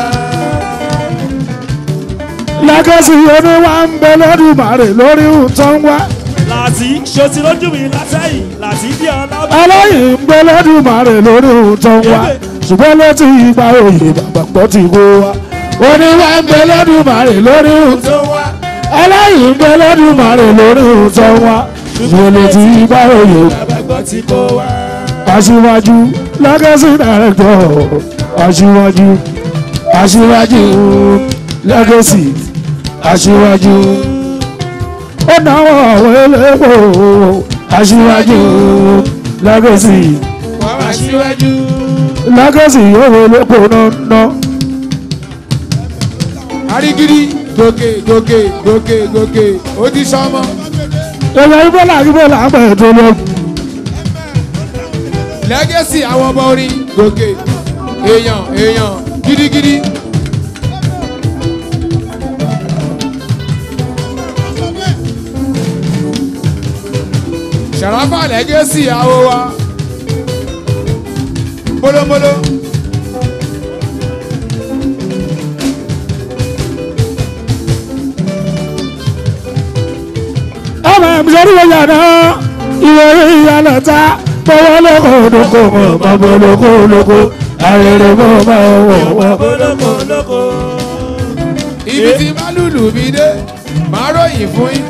Legacy oníwà ń bẹ lọ́dúnmàrè lórí ìtàn wá. láti ṣòtì lójú mi látẹ̀yìn láti bí ọlá. ẹlẹ́yìn ń bẹ lọ́dúnmàrè lórí ìtàn wá. ṣùgbọ́n létí ìgbà òye bàbá pọ̀ ti kó wa. oníwà ń bẹ lọ́dúnmàrè lórí ìtàn wá. ẹlẹ́yìn ń bẹ lọ́dúnmàrè lórí ìtàn wá. ṣùgbọ́n létí ìgbà òye bàbá pọ̀ ti kó wa. aṣíwájú Legacy director aṣíwájú Legacy aṣíwájú ó náwó àwọn elépo aṣíwájú Legacy Legacy owó elépo náà. arigidi gòkè ó ti sọmọ. èèyàn ibola ń pẹ̀ tó lọ. Legacy àwọn ọmọ orin gòkè èèyàn gidigidi. Ṣàràfà Legacy àwọ̀ wa mólómóló. ọmọ ìṣòro yàrá ìròyìn ìyàlẹ̀ ta bọ́wọ́ lóko mọ̀ bàbá lóko àrèrè mọ̀ bá wọ̀ lóko. ibi tí má lùlù mi dé máa ròyìn fún yín.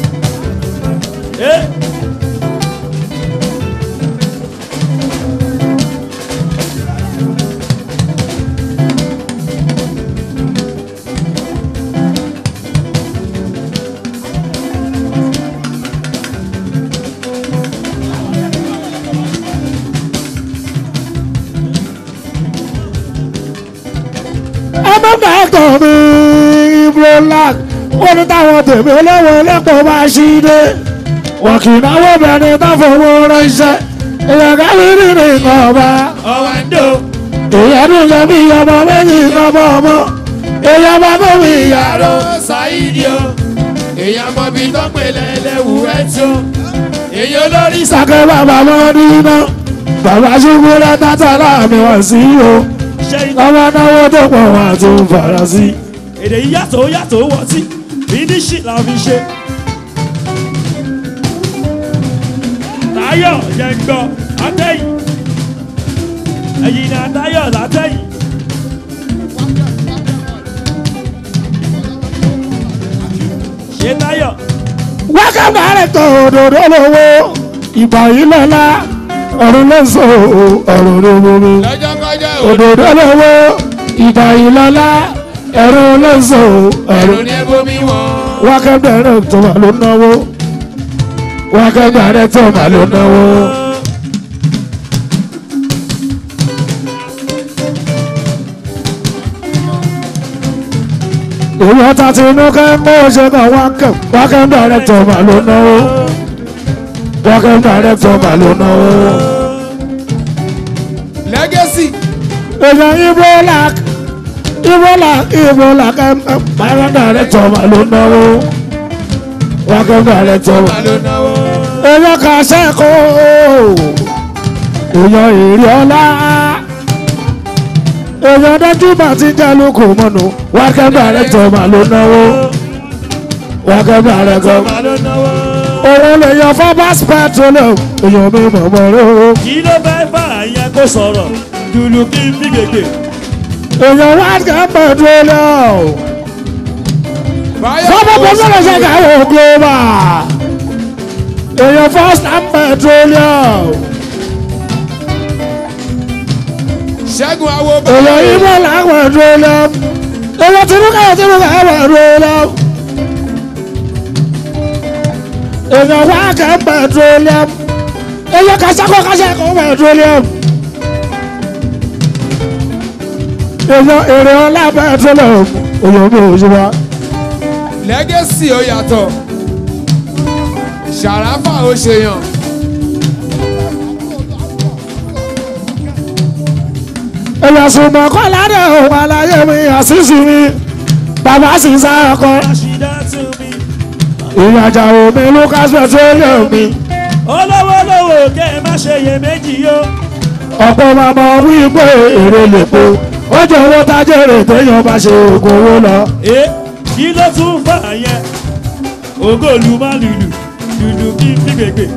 ẹ̀tọ́ mi Ibrolac wọ́n ní táwọn tèmi olówó lẹ́pọ̀ bá ṣí dé wọ́n kì í náwó bẹ̀rẹ̀ tó fowó ránṣẹ́ èèyàn káwé nínú nǹkan ọba ọ̀wándó èèyàn tún yẹ bí ọmọ méjì kan bọ́ ọmọ èèyàn bá tó mi yàrá Saheed o èèyàn mọ bí tó pè lẹ́lẹ́wù ẹ̀ tó èèyàn olórí sàkẹ́ bàbá mọ́dínà bàbá ṣubú lẹ́tàtà láàmì wọ̀ sí o ọmọ náwó tó pọ̀ wọn àti fara sí. èdè yìí yàtọ̀ wọ́n tí fínísì la fi ṣe. Táyọ̀ yẹn gbọ́ látẹ̀yìn ẹ̀yìn náà Táyọ̀ látẹ̀yìn. ṣé Táyọ̀. welcome director òdòdó lówó ìgbà yìí lọ́la ọ̀run ló ń sọ ọ̀run ló mú mi. òdòdó lówó ìgbà yìí lọ́la ọ̀run ló ń sọ ọ̀run ní ẹbọ mi wọ́n. welcome director mà ló náwó welcome director mà ló náwó. èyí ọ̀tá tí inú kẹ́ mú ṣe kàn welcome director mà ló náwó welcome director mà ló náwó. Legacy. èèyàn Ibrolac welcome director mà ló náwó wákẹ́ dàrẹ́tọ̀ èèyàn kan ṣẹ́kọ̀ èèyàn èrè ọlá èèyàn dájú bá ti jẹ́ lóko mọ́nu wákẹ́ dàrẹ́tọ̀ máa ló náwó wákẹ́ dàrẹ́tọ̀ òun lè yan Fabas petroleum èèyàn mi mọ̀mọ́ rẹ̀ o. kí ló fẹ́ fà yẹn kó sọ̀rọ̀ dùlù kí n fi gègé. èèyàn wákẹ́ petroleum Fabas petroleum ṣe káwọ́ global èèyàn First and petroleum ṣẹ́gun awo èèyàn ìbò làwọn petroleum èèyàn tìrúkà petroleum èèyàn wákẹ́ petroleum èèyàn kàṣàkó petroleum èèyàn èrè ọlá petroleum èèyàn bí òṣùwà. lẹ́gẹ̀sì ó yàtọ̀ ṣàràfà ó ṣèyàn. èèyàn sùnmọ̀ kọ́ ládé òun aláyé mi àṣìṣì mi bàbá sì sá ọkọ ìyàjà omi Lucas petroleum mi. olówó lówó kẹ́ ẹ má ṣe iyèméjì yó. ọ̀pọ̀ màmá wípé èrè lè po ó jẹ́ owó tájèrè téèyàn bá ṣe oògùn owó lọ. kí ló tún fà yẹn ògòlù má lùlù lùlù kí n fi gbègbè.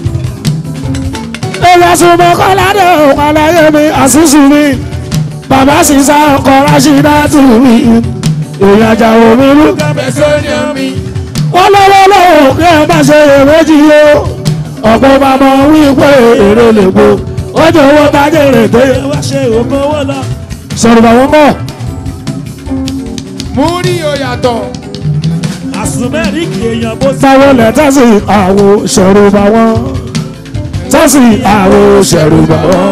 èèyàn sùnmọ̀ kọ́ ládé òun aláyé mi àṣìṣì mi bàbá sì sá ọkọ Rashidatu mi ìyàjà omi Lucas petroleum mi. wọ́n lọ́wọ́ lọ́wọ́ kí ẹ bá ṣe èrèjì yó ọ̀pọ̀ màmá wípé èrè lè po ó jẹ́ owó tájèrè téèyàn wá ṣe ògùn owó lọ. sọ̀rọ̀ bàwọn mọ̀. múrí ó yàtọ̀. àsùnmẹ́rìkì èèyàn bó ti. táwọn lẹ̀ tẹ́sí àwo ṣẹ̀rù bàwọn tẹ́sí àwo ṣẹ̀rù bàwọn.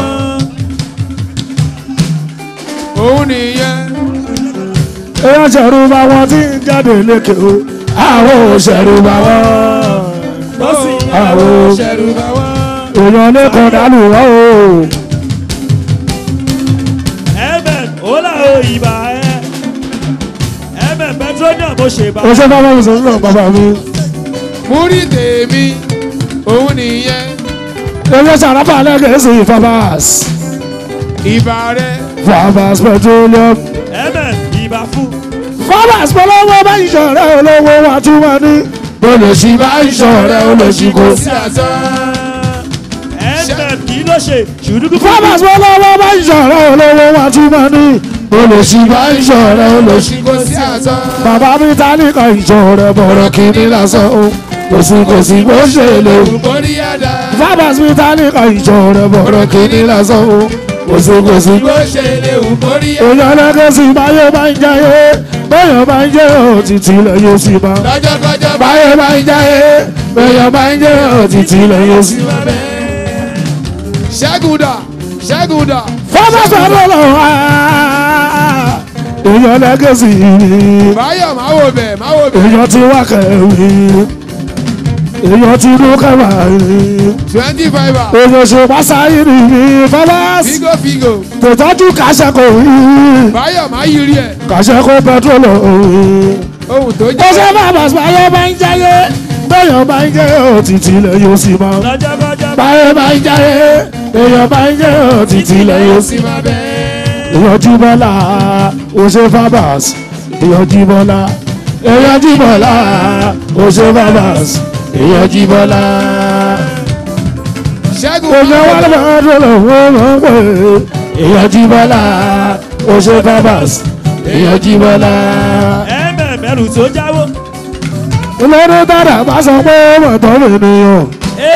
òun nìyẹn. èèyàn ṣẹ̀rù bàwọn tí ń jáde lékè o àwo ṣẹ̀rù bàwọn. àwo ṣẹ̀rù bàwọn. èèyàn lẹ́kọ̀ọ́ dálù wá o. ó là ó ìbà petroleum mo ṣe bá. o ṣe bàbá mi sọ fún bàbá mi. múrí tèmi òun nìyẹn. èèyàn ṣàràfà lẹ́gẹ̀ẹ́sì Fabas. ìbà rẹ. Fabas petroleum. ìbà fún. Fabas polówó bá ń ṣọ̀rẹ́ olówó wa tún wá ní. olùsí bá ń ṣọ̀rẹ́ olùsí kò sí àtọ́. kí ló ṣe ṣùdúkú. Fabas polówó bá ń ṣọ̀rẹ́ olówó wa tún wá ní. olùsí bá ń ṣọ̀rẹ́ olùsí kò sí àtọ́. bàbá mi ta ní kan ìṣọ̀rẹ́ bọ̀rọ̀ kìíní lásán o. kò sí bó ṣe lè wù. Fabas mi ta ní kan ìṣọ̀rẹ́ bọ̀rọ̀ kìíní lásán o. kò sí bó ṣe lè wù kóríyá. èèyàn lẹ́gẹ̀ẹ́sì báyé bá ń jayé bẹ́yàn bá ń jẹ́ òtítì lẹ̀ yóò sì máa. lọ́jọ́kọ́jọ́ báyé bá ń jayé bẹ́yàn bá ń jẹ́ òtítì lẹ̀ yóò sì máa. ṣẹ́gun dà. Fabas sọ̀rọ̀ lọ wá èèyàn lẹ́gẹ̀ẹ́sì báyọ̀ máa wò bẹ̀. èèyàn ti wá kẹ̀wé èèyàn ti dún kẹwà rí 25. èèyàn ṣe pásáyì rí ní Fabas figo. kò tọ́jú kàṣẹ́kọ̀ rí báyọ̀ máa yiri ẹ̀. kàṣẹ́kọ̀ petrol ohun tó ó ṣe Fabas báyé bá ń jayé bẹ́yàn bá ń jẹ́ òtítì lẹ̀ yóò sì máa. báyé bá ń jayé èèyàn bá ń jẹ́ òtítì lẹ̀ yóò sì máa. èèyàn Jíbọ́lá ó ṣe Fabas èèyàn Jíbọ́lá ó ṣe Fabas èèyàn Jíbọ́lá. èèyàn wà lọ́dọ̀ lọ́wọ́ mọ̀ pé èèyàn Jíbọ́lá ó ṣe Fabas èèyàn Jíbọ́lá. mẹ́rù tó jáwó. olórí dára bá sọ pé mọ̀tọ́ mi nìyàn.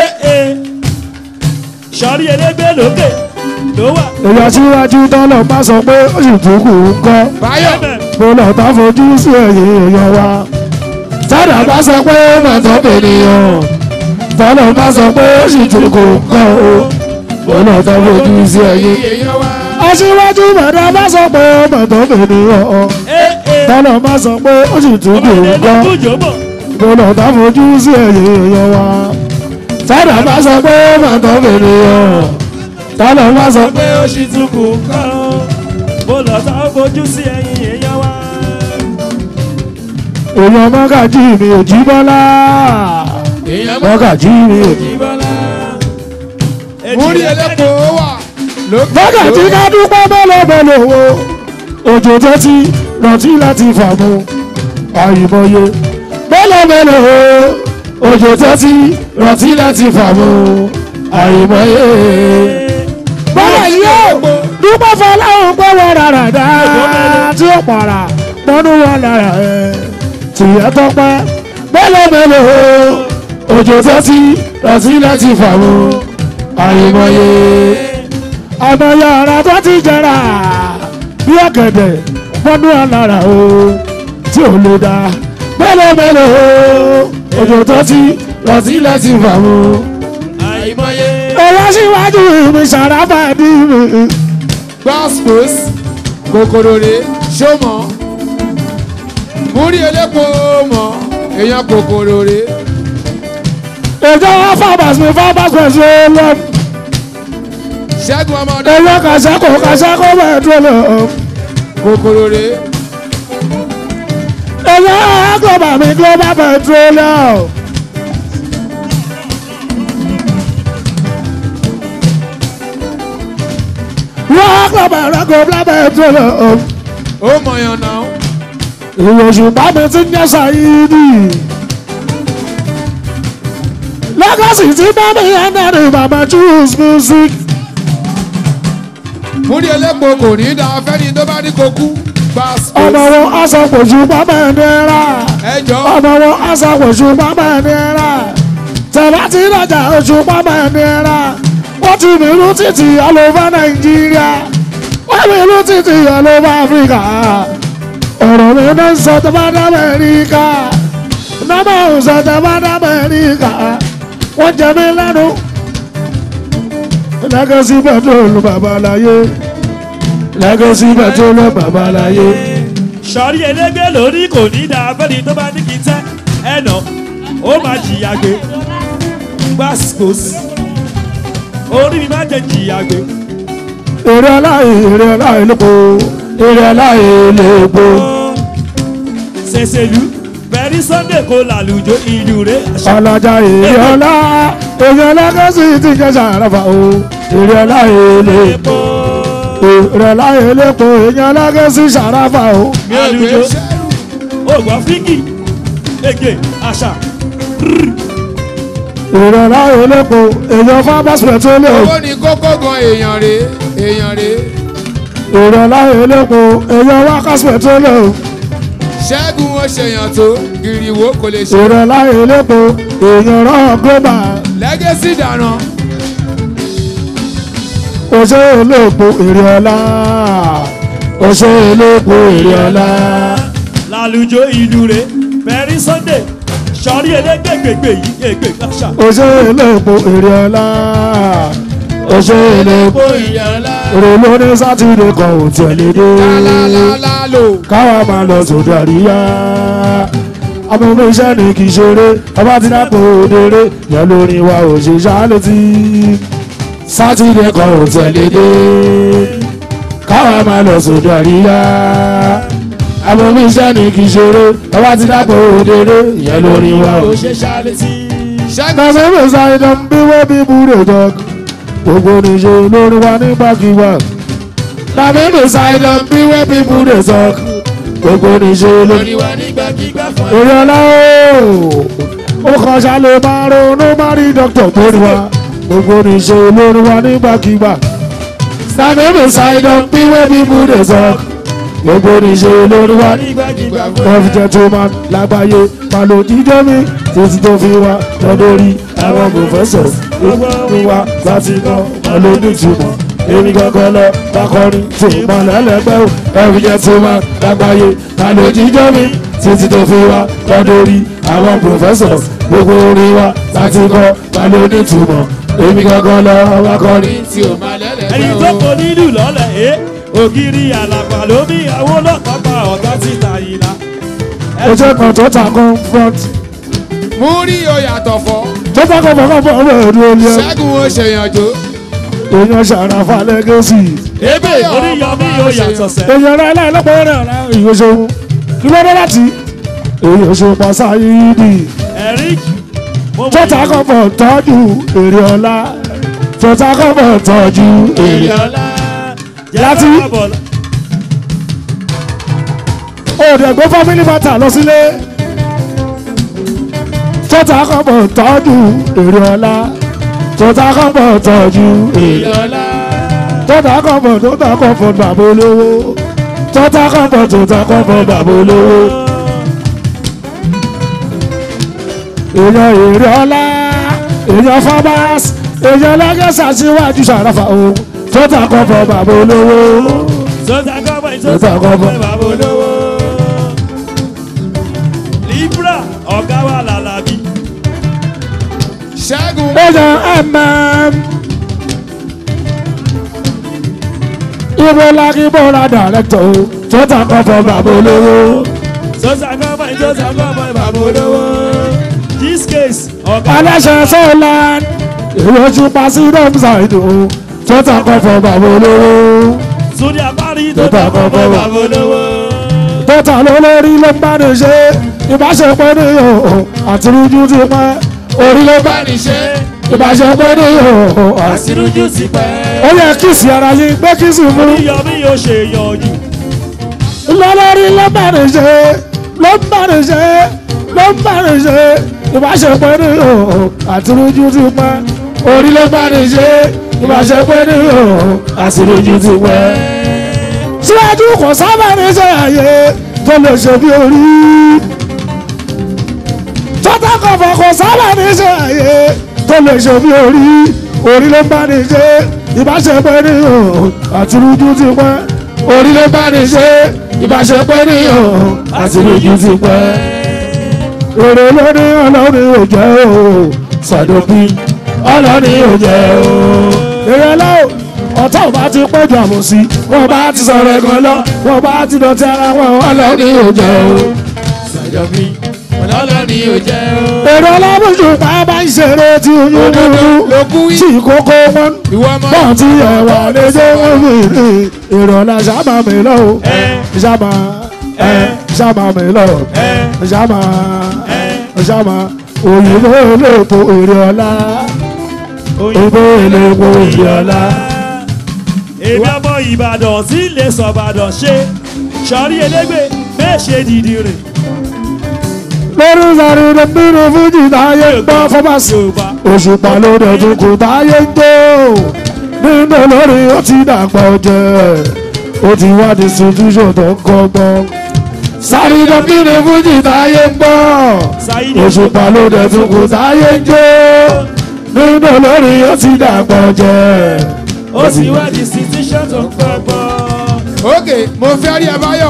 sọrí elégbé lókè ló wà. èèyàn síwájú tọ́lọ̀ bá sọ pé ó sì tún kù ń kọ́. mo lọ tá fojú sí ẹ̀yìn èèyàn wa. dára bá sọ pé mọ̀tọ́ mi nìyàn. tọ́lọ̀ bá sọ pé ó sì tún kù ń kọ́ o. mo lọ tá fojú sí ẹ̀yìn èèyàn wa. aṣíwájú mọ̀tọ́ bá sọ pé mọ̀tọ́ mi nìyàn. tọ́lọ̀ bá sọ pé ó sì tún kù ń kọ́. mo lọ tá fojú sí ẹ̀yìn èèyàn wa. dára bá sọ pé mọ̀tọ́ mi nìyàn. tọ́lọ̀ bá sọ pé ó sì tún kù kọ́ mo lọ tá fojú sí ẹ̀yìn èèyàn wa. èèyàn mọ́gàjì mi ò jí bọ́lá mọ́gàjì mi ò jí bọ́lá. múrí ẹlẹ́pọ̀ wà mọ́gàjì ká dúpẹ́ bẹ́lẹ̀bẹ́lẹ̀ wo òjò tẹ́tí rántí láti fàmù àyìnbọye bẹ́lẹ̀bẹ́lẹ̀ wo òjò tẹ́tí rántí láti fàmù àyìnbọye. bọ́lá yìí ó dúpẹ́ fọláhùn pé wọ́n rárá dáa tí ó pààrà mọ́nú wọn lára ẹ̀ tìyẹ́ tọ́pẹ́ bẹ́lẹ̀bẹ́lẹ̀ wo òjò tẹ́tí rántí láti fàmù àyìnbọye. àmọ̀yà ara tó ti jẹrà bí ọ̀gẹ̀dẹ̀ mọ́nú alára o tí ò lè dá mẹ́lẹ̀mẹ́lẹ̀ o òjò tó ti lọ sílẹ̀ ti fà mú. àìmọye. ọlọ́síwájú mi ṣàràbà ní mi. gbọ́sgbọ́s kòkòrò rè ṣọmọ múrí elépo mọ èèyàn kòkòrò rè. ìjọ wa fábàs mi fábàs pẹ̀sì lọ. ṣẹ́gun ọmọdé. ẹ̀yọ́ kàṣẹ́kọ̀ bẹ́ẹ̀ tó lọ. kòkòrò rè. ẹ̀yọ́ àgọ́bà mi global petroleum. wọ́n àgọ́bà rẹ̀ global petroleum. ó mọ̀yàn náà. ìwòsùnpá mi ti ń jẹ́ Saheed. Legacy ti bá mi yẹn náà ni mama choose music. múrí elépo kò ní í da fẹ́ni tó bá ní kó kú. ọmọ wọn aṣọ pòṣù pápá náírà. ọmọ wọn aṣọ pòṣù pápá náírà. tẹ̀lá ti rajà oṣù pápá náírà. wọ́n ti mìíràn títì all over Nàìjíríà. wọ́n mìíràn títì all over Africa. ọ̀rọ̀ mi náà ń sọ tó bá dá Amẹ́ríkà. nọ́mbà ń sọ tó bá dá Amẹ́ríkà. wọ́n jẹ mí lẹ́nu. Legacy petrol babaláyé. Legacy petrol babaláyé. sọ̀rí elégbé lórí kò ní dá abẹ́ni tó bá ní kí n tẹ́ ẹ̀nà ó máa jìyà gbé gbàsíkòs orí mi máa jẹ jìyà gbé. èrè aláì lépo èrè aláì lépo. ṣèṣèlú bẹ̀rí Sunday kò làlùjọ ìlú rẹ̀. ọlọ́jà èrè ọlá èèyàn Legacy ti jẹ́ sàràfà o èrè aláì lépo. èrè aláì lépo èèyàn Legacy sàràfà o. mi ò lùjọ ògbà fíkì ege àṣà. èrè aláì lépo èèyàn Fabas petroleum. owó ni kókó gan èèyàn rè èèyàn rè. èrè aláì lépo èèyàn Wakas petroleum. ṣẹ́gun ó ṣèyàn tó gìrìwó kò lè ṣe. èrè aláì lépo èèyàn rán global. Legacy dáná. Oṣé elépo èrè ọlá. Oṣé elépo èrè ọlá. lálùjọ ìlú rẹ̀ bẹ̀rí Sunday sọ̀rí elégbègbè yìí ègbè àṣà. Oṣé elépo èrè ọlá. Oṣé elépo èrè ọlá. èrè lóní sátidé kan ò tẹ̀lé dé. káwa máa lọ sódò àríyá. amúnú iṣẹ́ ni kì í ṣeré ọba tí dápò òdèrè yẹn lórí wa ò ṣe ṣálétí. sátidé kan ò tẹ̀lé dé. káwa máa lọ sódò àríyá. amúnú iṣẹ́ ni kì í ṣeré ọba tí dápò òdèrè yẹn lórí wa ò ṣe ṣálétí. ṣẹ́gun mi ṣàìdán bí wọ́n bí búrò jọ gbogbo níṣe lórí wa nígbàkigbà. tàbí mi ṣàìdán bí wọ́n bí búrò jọ gbogbo níṣe lórí wa nígbàkigbà. èrè ọlá ooo ó kàn ṣàlè máa ronú má rí dókítà tó rí wa gbogbo níṣe lórí wa nígbàkigbà. tàbí mi ṣàìdán bí wọ́n bí búrò jọ gbogbo níṣe lórí wa nígbàkigbà. wọ́n fi jẹ́ tó máa lágbàáyé máa lò dídé mi títí tó fi wá lọ́dọ̀rí àwọn professors gbogbo mi wá láti kọ́ wọn ló ní ìtumọ̀. èmi gangan lọ bákọrin tó mọ lẹ́lẹ́gbẹ́ o ẹ̀rí jẹ́ tó máa lágbàáyé máa lò dídé mi títí tó fi wá lọ́dọ̀rí àwọn professors gbogbo orin wa láti kọ́ wọn ló ní ìtumọ̀. èmi gangan lọ bákọrin tí ò máa lẹ́lẹ́gbẹ́ o. ẹni tó kọ nílùú lọ́lẹ̀ ẹ́ ògiri àlàpà lómi àwọn ọlọ́pàá ọ̀gá ti ta ìlà. ojú kan tó ta confront. múrí oyàtọ̀ fọ́. tó bá kọ́ fọ́kọ́ fọ́ ọmọ ẹ̀rú olè. ṣẹ́gun ó ṣèyàn tó. èèyàn ṣàràfà Legacy. ebe oríyọmí yóò yàtọ̀ sẹ́. èèyàn rẹ̀ láìlọ́pọ̀ rẹ̀ ọ̀la ìwòsàn kí ló dé láti èyí Òṣùpá Sáyídì Eric. tọ́ta kọ́bọ̀ tọ́jú èrè ọ̀la tọ́ta kọ́bọ̀ tọ́jú èrè ọ̀la láti òdẹ̀gbẹ́ family matter lọ sílé tọ́ta kọ́bọ̀ tọ́jú èrè ọ̀la tọ́ta kọ́bọ̀ tọ́jú èrè ọ̀la tọ́ta kọ́bọ̀ bàbá olówó tọ́ta kọ́bọ̀ bàbá olówó. èèyàn èrè ọlá èèyàn farmers èèyàn lẹ́gẹ̀ẹ́sì síwájú Sàràfà o tó ta kọ́bọ̀ bàbá olówó tó ta kọ́bọ̀ bàbá olówó. Libra ọ̀gá wa làlàbí. Ṣẹ́gun. èèyàn ibo lákì bọ́ra dàrẹ́tọ̀ o tó ta kọ́bọ̀ bàbá olówó tó ta kọ́bọ̀ bàbá olówó. This case ọ̀gá. aláṣẹ sọ́ọ̀lá èrò Òṣùpá sí dọ́mùsáìdì o tó ta kọ́bọ̀ bàbá olówó Sórí àbárí tó ta kọ́bọ̀ bàbá olówó. tó ta lólórí ló ń bá ní ṣe ìbáṣepọ̀ ní yòó àti rújú ti pẹ́ orí ló bá ní ṣe ìbáṣepọ̀ ní yòó àti rújú ti pẹ́. ó yẹ kìsì ara yín gbé kìsì mú. oníyọmí yóò ṣe yanjú. lólórí ló ń bá ní ṣe ló ń bá ní ṣe ló ń bá ní ṣe ìbáṣepọ̀ ní yòó àti rújú ti pẹ́ orí ló bá ní ṣe ìbáṣepọ̀ ní yòó àti rújú ti pẹ́. síwájú kò sábà ní ṣe àyè tó lè ṣe bí orí tọ́tà kọ̀ọ̀fọ̀ kò sábà ní ṣe àyè tó lè ṣe bí orí ló bá ní ṣe ìbáṣepọ̀ ní yòó àti rújú ti pẹ́ orí ló bá ní ṣe ìbáṣepọ̀ ní yòó àti rújú ti pẹ́. èrè lóní ọlọ́ni ò jẹ́ o sàdókì ọlọ́ni ò jẹ́ o. èrè lọ́wọ́ ọ̀tá ò bá ti pọ̀jù àmọ̀ sí wọ́n bá ti sọ̀rọ̀ ẹ̀gbọ́n lọ wọ́n bá ti dọ̀tí ara wọn ọlọ́ni ò jẹ́ o. Sàdókì ọlọ́ni ò jẹ́ o. èrè ọlọ́mùsùn bàbá ń ṣeré tí oyún dúró tí kókó wọn bọ́ọ̀ tí ẹ̀wà lè jẹ́ wọ́n fèrè èrè ọ̀la ṣàmà mi lọ́wọ́ ṣàmà mi lọ́wọ́ ṣàmà òyìnbó olóòpó èrè ọ̀la òyìnbó olóòpó èrè ọ̀la. èmi ọmọ Ìbàdàn tí lè sọ Ìbàdàn ṣe sọrí elégbè bẹ́ẹ̀ ṣe dìdì rè. lórí sáré ló bínú fújì táyé ń gbọ́ fọ́másì Òṣùpá ló dẹ̀ tún kù táyé ń tó nínú lórí ó ti dàgbà jẹ́ ó ti wá distribution tó ń kọ́gbọ́n sáré ló bínú fújì táyé ń gbọ́ Òṣùpá ló dẹ̀ tún kù táyé ń jó nínú lórí ó ti dàgbà jẹ́ ó ti wá distribution tó ń kọ́gbọ́n. ok mo fẹ́ rí ẹ báyọ̀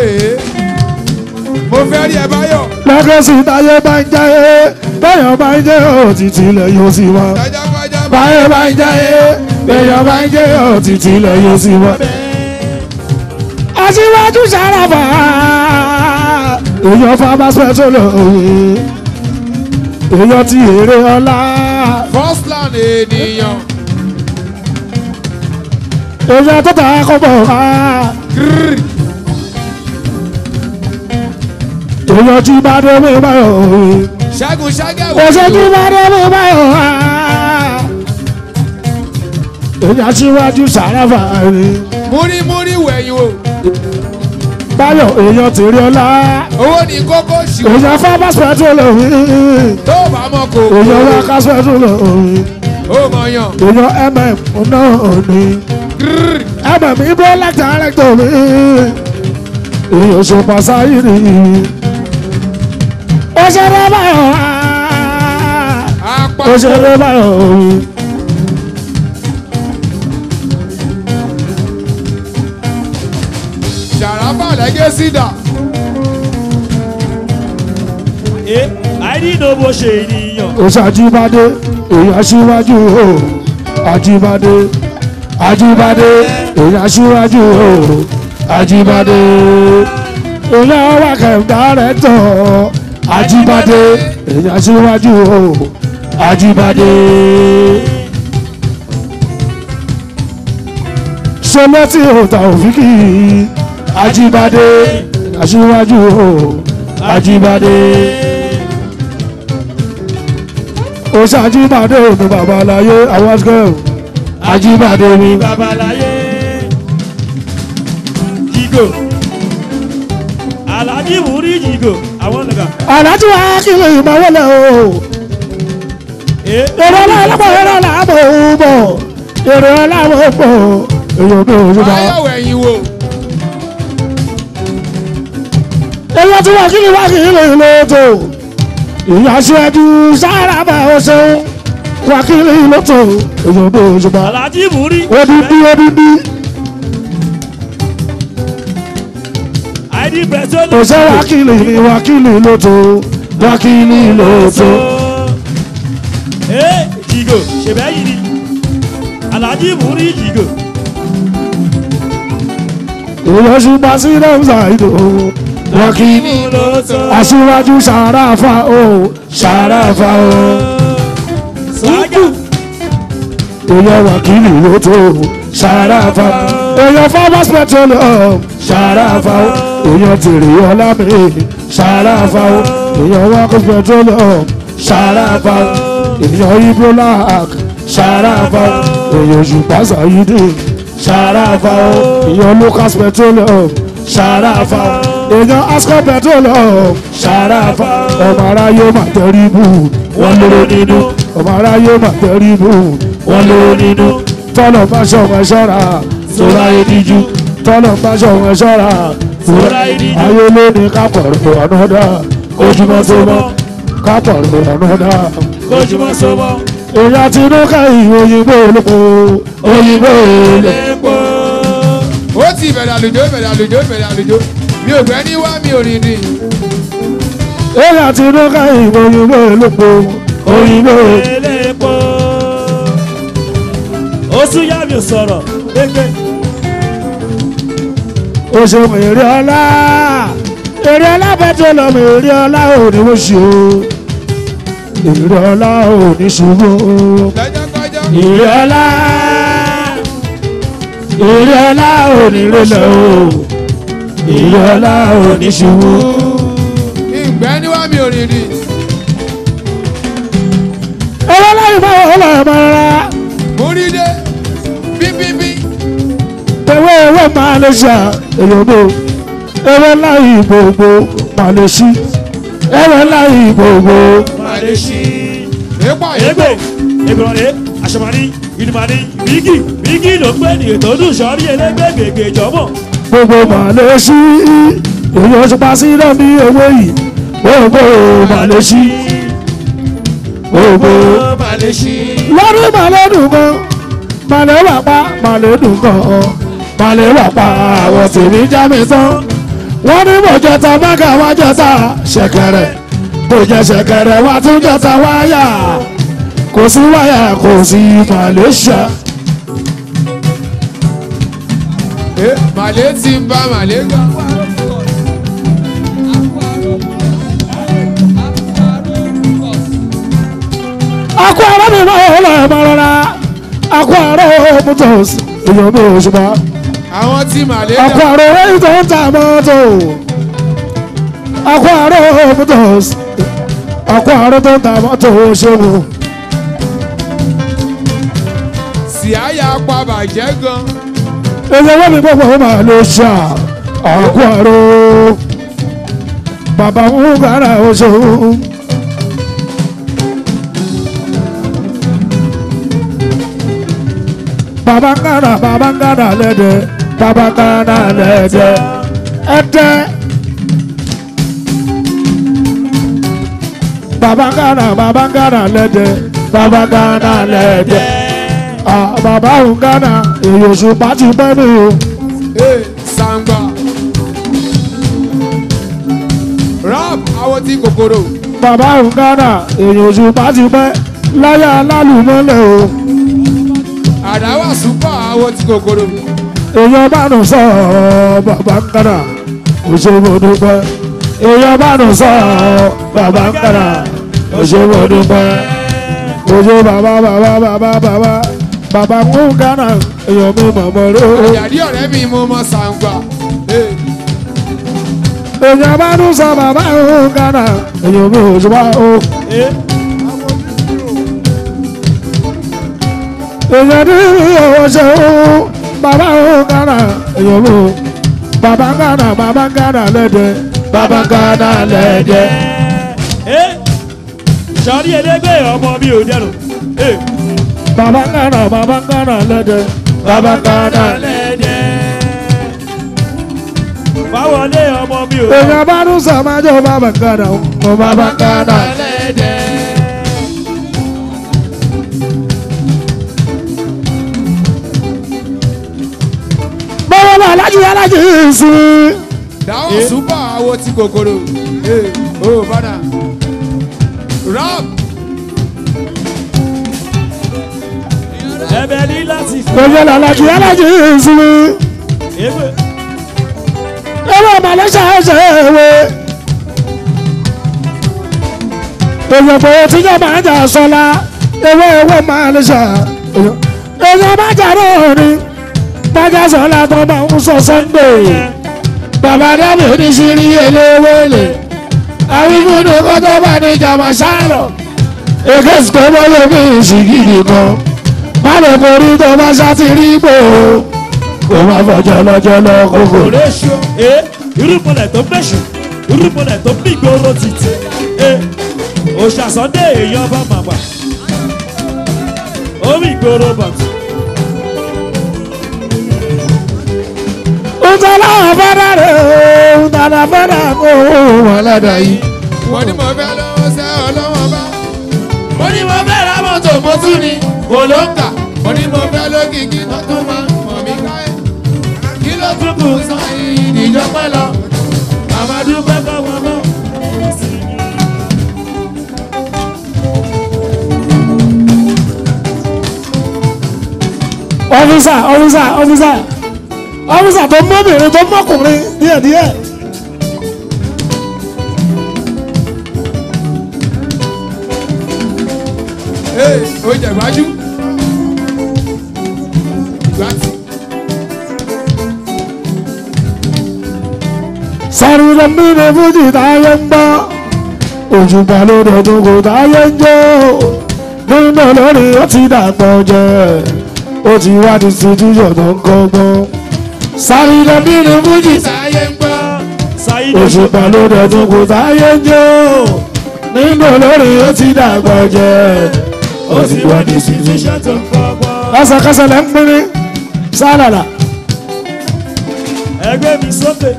mo fẹ́ rí ẹ báyọ̀. lẹ́gẹ̀ẹ́sì táyé bá ń jáyé báyọ̀ bá ń jẹ́ òtítì ilẹ̀ yóò sì wá. báyọ̀ bá ń jáyé báyọ̀ bá ń jẹ́ òtítì ilẹ̀ yóò sì wá. aṣíwájú Sàràfà èèyàn Farmers Petroleum èèyàn ti èrè ọlá. first land ènìyàn. èèyàn tó ta kọ́bọ̀ wá. èèyàn tí bá dé mi báyọ̀ ṣẹ́gun ṣẹ́gẹ̀ wò. èèyàn tí bá dé mi báyọ̀ èèyàn síwájú Sàràfà ni. múrímúrí wẹ̀yìn o. báyọ̀ èèyàn tèrè ọlá. owó ní kókó ṣì wọ́n. èèyàn Farmers Petroleum. tó bá mọ kò. èèyàn Workers Petroleum. ó mọ yàn. èèyàn náà ni. ibo lẹ́tà rẹ̀tọ̀ mi. èèyàn Òṣùpá Sáyídì. òṣèré báyọ̀ òṣèré báyọ̀. Sàràfà lẹ́gẹ́ sídà. àìdínà bó ṣe ènìyàn. òṣàjíbádé èèyàn aṣíwájú o àjíbádé èèyàn aṣíwájú o àjíbádé èèyàn wákẹ́ dárẹ́tọ̀ àjíbádé èèyàn aṣíwájú o àjíbádé. sọlẹ́tì òtà òfìkì àjíbádé aṣíwájú o Ajibade. Oṣù Ajibade mi babaláyé àwọn ọ̀sẹ̀ Ajibade mi babaláyé. Jigo. Alhaji Muri Jigo. Àwọn nìga. Alhaji wa kí lè máa wọlé o. Èrè ọlọ́pàá èrè ọlọ́pàá ò bọ̀. Èrè ọlọ́pàá bọ̀. Èyàn bí oṣù bá. Báyọ̀wò ẹ̀yìn wo. Èyàn tí wákìlì lóto. Ìyá aṣáájú sára bá ọ ṣeun. Wákìlì lóto. Èyàn bí oṣù bá. Alhaji Muri. Odidi. ID President. Òṣè wákìlì ni wákìlì lóto. Wákìlì lóto. Jigo ṣèbẹ́ yìí ni Alhaji Muri Jigo. Olóṣù Basira Ṣàìdò wákìlì lóto. Aṣíwájú Ṣàràfà o Ṣàràfà o. Sága. Èèyàn wákìlì lóto Ṣàràfà. Èèyàn Farmers Petroleum Ṣàràfà o. Èèyàn Tèrè Ọlámi Ṣàràfà o. Èèyàn Workers Petroleum Ṣàràfà o. Èèyàn Ibrolak Ṣàràfà o. Èèyàn Ṣùpá Ṣàyídì Ṣàràfà o. Èèyàn Lucas Petroleum Ṣàràfà o. Èèyàn Asco Petroleum Ṣàràfà o. Ọmọ aráyé mà tẹríbù wọ́n lóró nínú. Ọmọ aráyé mà tẹríbù wọ́n lóró nínú. Tọ́lọ̀ bá ṣọ̀wọ́n ṣọ́ra sọ́ra ìdíjú. Tọ́lọ̀ bá ṣọ̀wọ́n ṣọ́ra sọ́ra ìdíjú. Ayé ló ní kápọ̀rọ̀ ọ̀nàdà ojúmọ́ tó mọ́ kápọ̀rọ̀ ọ̀nàdà Kojúmọ́ sọ́mọ́. èèyàn ti ní káyìn òyìnbó olóko òyìnbó olóko. Ó ti bẹ̀rẹ̀ àlùjó mi ò gbẹ́ ní wá mi ò rìn rìn. èèyàn ti ní káyìn òyìnbó olóko òyìnbó Elépo. Ó sún yá mi sọ̀rọ̀ gbégbé. ó ṣe èrè ọlá bẹ́tẹ̀ lọ́mọ èrè ọlá òní wọ́n ṣe o èrè ọlá òní ṣubú èrè ọlá òní rẹlẹ̀ o èrè ọlá òní ṣubú. Ìgbẹ́ ní wá mi ò rìn rìn. ẹ̀rọ láyé máa wọ̀ ọ́ lọ́yọ̀ máa rárá. Múrí dé bíbíbí. ewé máa lè ṣá èyàn bò ewé láyé gbogbo máa lè ṣí ewé láyé gbogbo Máa lè ṣí. Èpà Ègbè. Ègbòrè. Àṣàmàní. Ìdìmàní. Bígì ló pé ní ètò ọdún sọ́ọ́rí ẹlẹ́gbẹ́ gègé jọmọ́. gbogbo máa lè ṣí èyàn ṣe pa sí náà ní ewé yìí gbogbo máa lè ṣí gbogbo Máa lè ṣí. lọ́dún máa lè dùn kan máa lè wà pa máa lè dùn kan máa lè wà pa àwọn tèmi já mi tán wọ́n ní mo jẹta mága wá jẹta ṣẹ̀kẹ̀rẹ̀ kò jẹ ṣẹ̀kẹ̀rẹ̀ wá tún jẹta wáyà kò sí wáyà kò sí Malaysia. Màlé ti ń bá màlé gbà. akọ ara mi máa ń lọ ẹ̀ máa rọra akọ ara motors èèyàn bí òṣùpá Àwọn tí màlé akọ ara èyí tó ń ta mọ́tò akọ ara motors akọ ara tó ń ta mọ́tò ṣòwò. sì àyà pa bàjẹ́ gan. èyí wọ́n mi gbọ́dọ̀ máa lè ṣá akọ ara bàbá ń gbára oṣù. Babangana lede, babangana lede, ete. Babangana lede, babangana lede. Ah, baba ungana, èyí oṣù pàtì bẹ́ẹ̀ni o. Sangba. Rap àwọn tí kòkòrò. Baba ungana, èyí oṣù pàtì bẹ́ẹ̀ láyà lálùmọ́lẹ̀ o. Àdáwà súpà àwọn tí kòkòrò. Èèyàn bá nù sọ Babangana, òṣèlú dúpẹ́. Èèyàn bá nù sọ Babangana, òṣèlú dúpẹ́. Òṣè bàbá Babangana, èèyàn mi mọ̀mọ́ ró. Àjàdí ọ̀rẹ́ mi mo mọ Sangba. èèyàn bá dún sọ bàbá òun gánà èèyàn mi ò ṣùgbọ́n o. èèyàn ní ìyàwó ṣe òun bàbá òun gánà èèyàn mi ò. bàbá gánà lẹ́dẹ̀ bàbá gánà lẹ́dẹ̀. sọrí ẹlẹgbẹ́ ọmọ mi ò dẹrù. bàbá gánà lẹ́dẹ̀ bàbá gánà lẹ́dẹ̀. báwọlé ọmọ mi ò. èèyàn bá dún sọ máa jọ bàbá gánà o bàbá gánà lẹ́dẹ̀. báwo bá alájí sí. dáhùn súpà àwo ti kòkòrò ó bàdà rap. ẹ̀bẹ̀ ní láti fún. gbogbo alájí sí. ewé malaysia ṣe ewé. èèyàn pé tíjọ́ máa ń jà sọ́la ewé malaysia. èèyàn máa jà lórí májà sọ́la tó máa ń sọ sunday. bàbá dábì oníṣirí eléwélé. àwíkúndé kó tó bá ní jàmá sálọ. èké sìkò mọ́lẹ̀ bí ìsìnkìdì kan. má lè borí tó bá ṣàtìrí gbòó. kò má fọjọ́ lọ́jọ́ lọ kókò. oríṣi irúpọlẹ̀ tó gbẹ̀ṣù irúpọlẹ̀ tó gbìgbóró títì òṣàsọ́dẹ̀ èèyàn bá màmá orí ìgboro bàtú. ntọ́lá fẹ́rẹ́ rẹ̀ o ntọ́lá fẹ́rẹ́ kó o wọ́n lẹ́dọ̀ yìí. mo ní mo fẹ́ lọ́wọ́ sẹ́ ọlọ́wọ́ bá. mo ní mo fẹ́ ra mọ́tò mo tún ní kò ló ń kà. mo ní mo fẹ́ lókìkí tó tún máa mọ̀ mí káyé. kí ló tún kù sọ ìdíjọ́ pẹ́ lọ. àmàdú pẹ́ kọ́ wọn mọ́. ọ́fíìsà tó mọ́bìnrin tó mọ́kùnrin díẹ̀díẹ̀. ó jẹ ìwájú. ìgbàtí. sáré lọ bí ní fújì táyé ń gbọ́ òjùgbà ló dọ̀tún kò táyé ń jó nínú lórí ó ti dàgbọ́ jẹ́ ó ti wá di situation tó ń kọ́gbọ́n. sáré lọ bí ní fújì táyé ń gbọ́ òjùgbà ló dọ̀tún kò táyé ń jó nínú lórí ó ti dàgbọ́ jẹ́ ó ti wá di situation tó ń kọ́gbọ́n. lásàkásà lẹ́ ń pín ní sálàlà. ẹgbẹ́ mi sókè.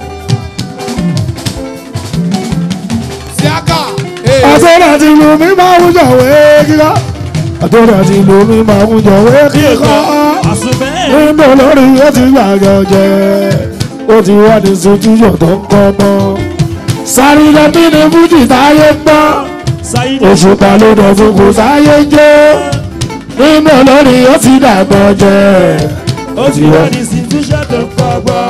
àtọ́rọ̀ àti ìlú mi máa ń jọ̀wé kíkọ́. àtọ́rọ̀ àti ìlú mi máa ń jọ̀wé kíkọ́. nínú lórí ó ti gbàgbọ́ jẹ́ ó ti wá ní sojúyọ̀ tó ń kọ́ mọ́. sáré lọ bí ní fújì táyé ń gbọ́ òṣùpá ló dọ̀tún kò táyé ń jó nínú lórí ó ti dàgbọ́ jẹ́ ó ti wá ní sojúyọ̀ tó ń kọ́ mọ́.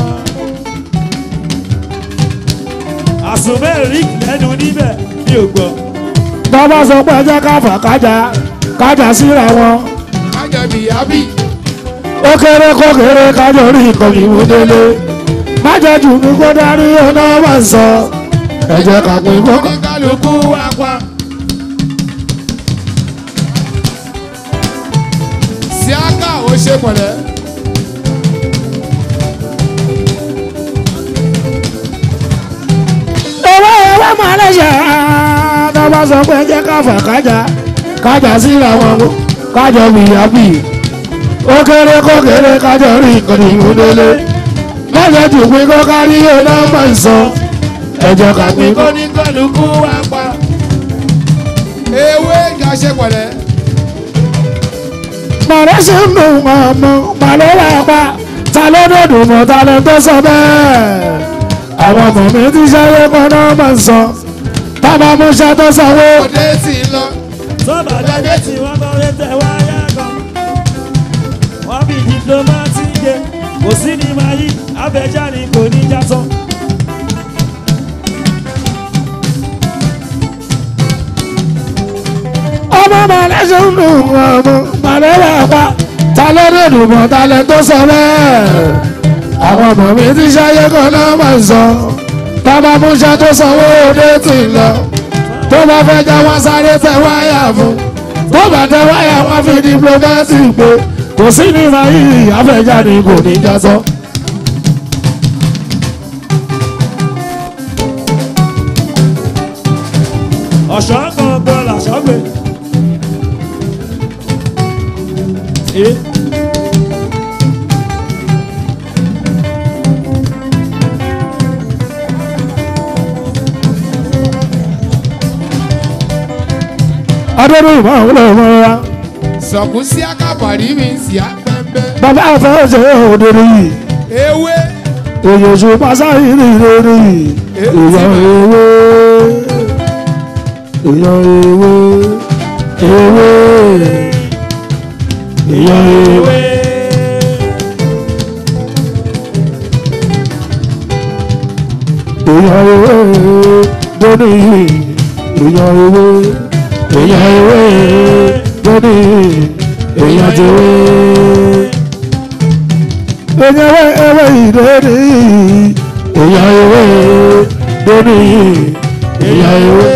àsùnbẹ́ rí lẹ́nu níbẹ̀ mi ò gbọ́. bàbá sọ pé ẹjẹ́ káfà kájà síra wọn. kájà bìyàbì. ó kéré kó kéré kájọ rí ìkọ̀kì mú délé. má jẹ́ jù mí kó darí ọ̀nà wà ń sọ. ẹ̀jẹ̀ kàpín kókò. oníkálukú wá pa. síákà ó ṣe pọ̀lẹ́. ewé malaysia dábàá sọ pé jẹ́ káfà kájà síra wọn kájọ bìyàbì ó kéré kó kéré kájọ rí nǹkan ìmúdélé lọ́jọ́ jù pé kó kárí ọ̀nà máa ń sọ ẹ̀jẹ̀ kàpín kó ní kálukú wá pa. ewé ìjà ṣe pọ̀lẹ́. màrẹ́ ṣe ń dùn mọ́ màlẹ́ wà pa ta ló dòdò mọ́ ta ló tó sọ bẹ́ẹ̀. àwọn ọmọ mi ti ṣayé kan náà máa ń sọ tábà mú ṣe tó sanwó. òde sì ń lọ. sọ́ba dájẹ́ tí wọ́n bá wé tẹ̀ wá yá gan. wọ́n bí diplomati dé kò sí ní máa yí abẹ́jáde kò ní já tán. ọmọ màlẹ́ ṣe ń dùn ọmọ màlẹ́ wà pa ta ló dòdò mọ́ ta ló tó sọ bẹ́ẹ̀. àwọn ọmọ mi ti ṣayé kan náà máa ń sọ bàbá múṣẹ́ tó sanwó òde tì lọ tó bá fẹ́ já wọn sáré tẹ wáyà fún tó bá tẹ wáyà wọn fi diplomasi pé kò sí nígbà yìí àfẹ́jáde kò ní já sọ. ọ̀ṣọ́ gangan làṣọ́ gbé. adọ́dún ìmọ̀ àwọn ọmọ wa. sọ̀kún sí akábàrí mi sí apẹ́pẹ́. bàbá àfẹ́ ṣe òdòdó yìí. ewé. òyòṣù pàṣáyì ní ìrírí yìí. èèyàn ewé. èèyàn ewé. ewé. èèyàn ewé. èèyàn ewé. dóní yìí. èèyàn ewé. èèyàn ewé lórí èèyàn ti wé èèyàn ewé ìdórí èèyàn ewé lórí èèyàn ewé.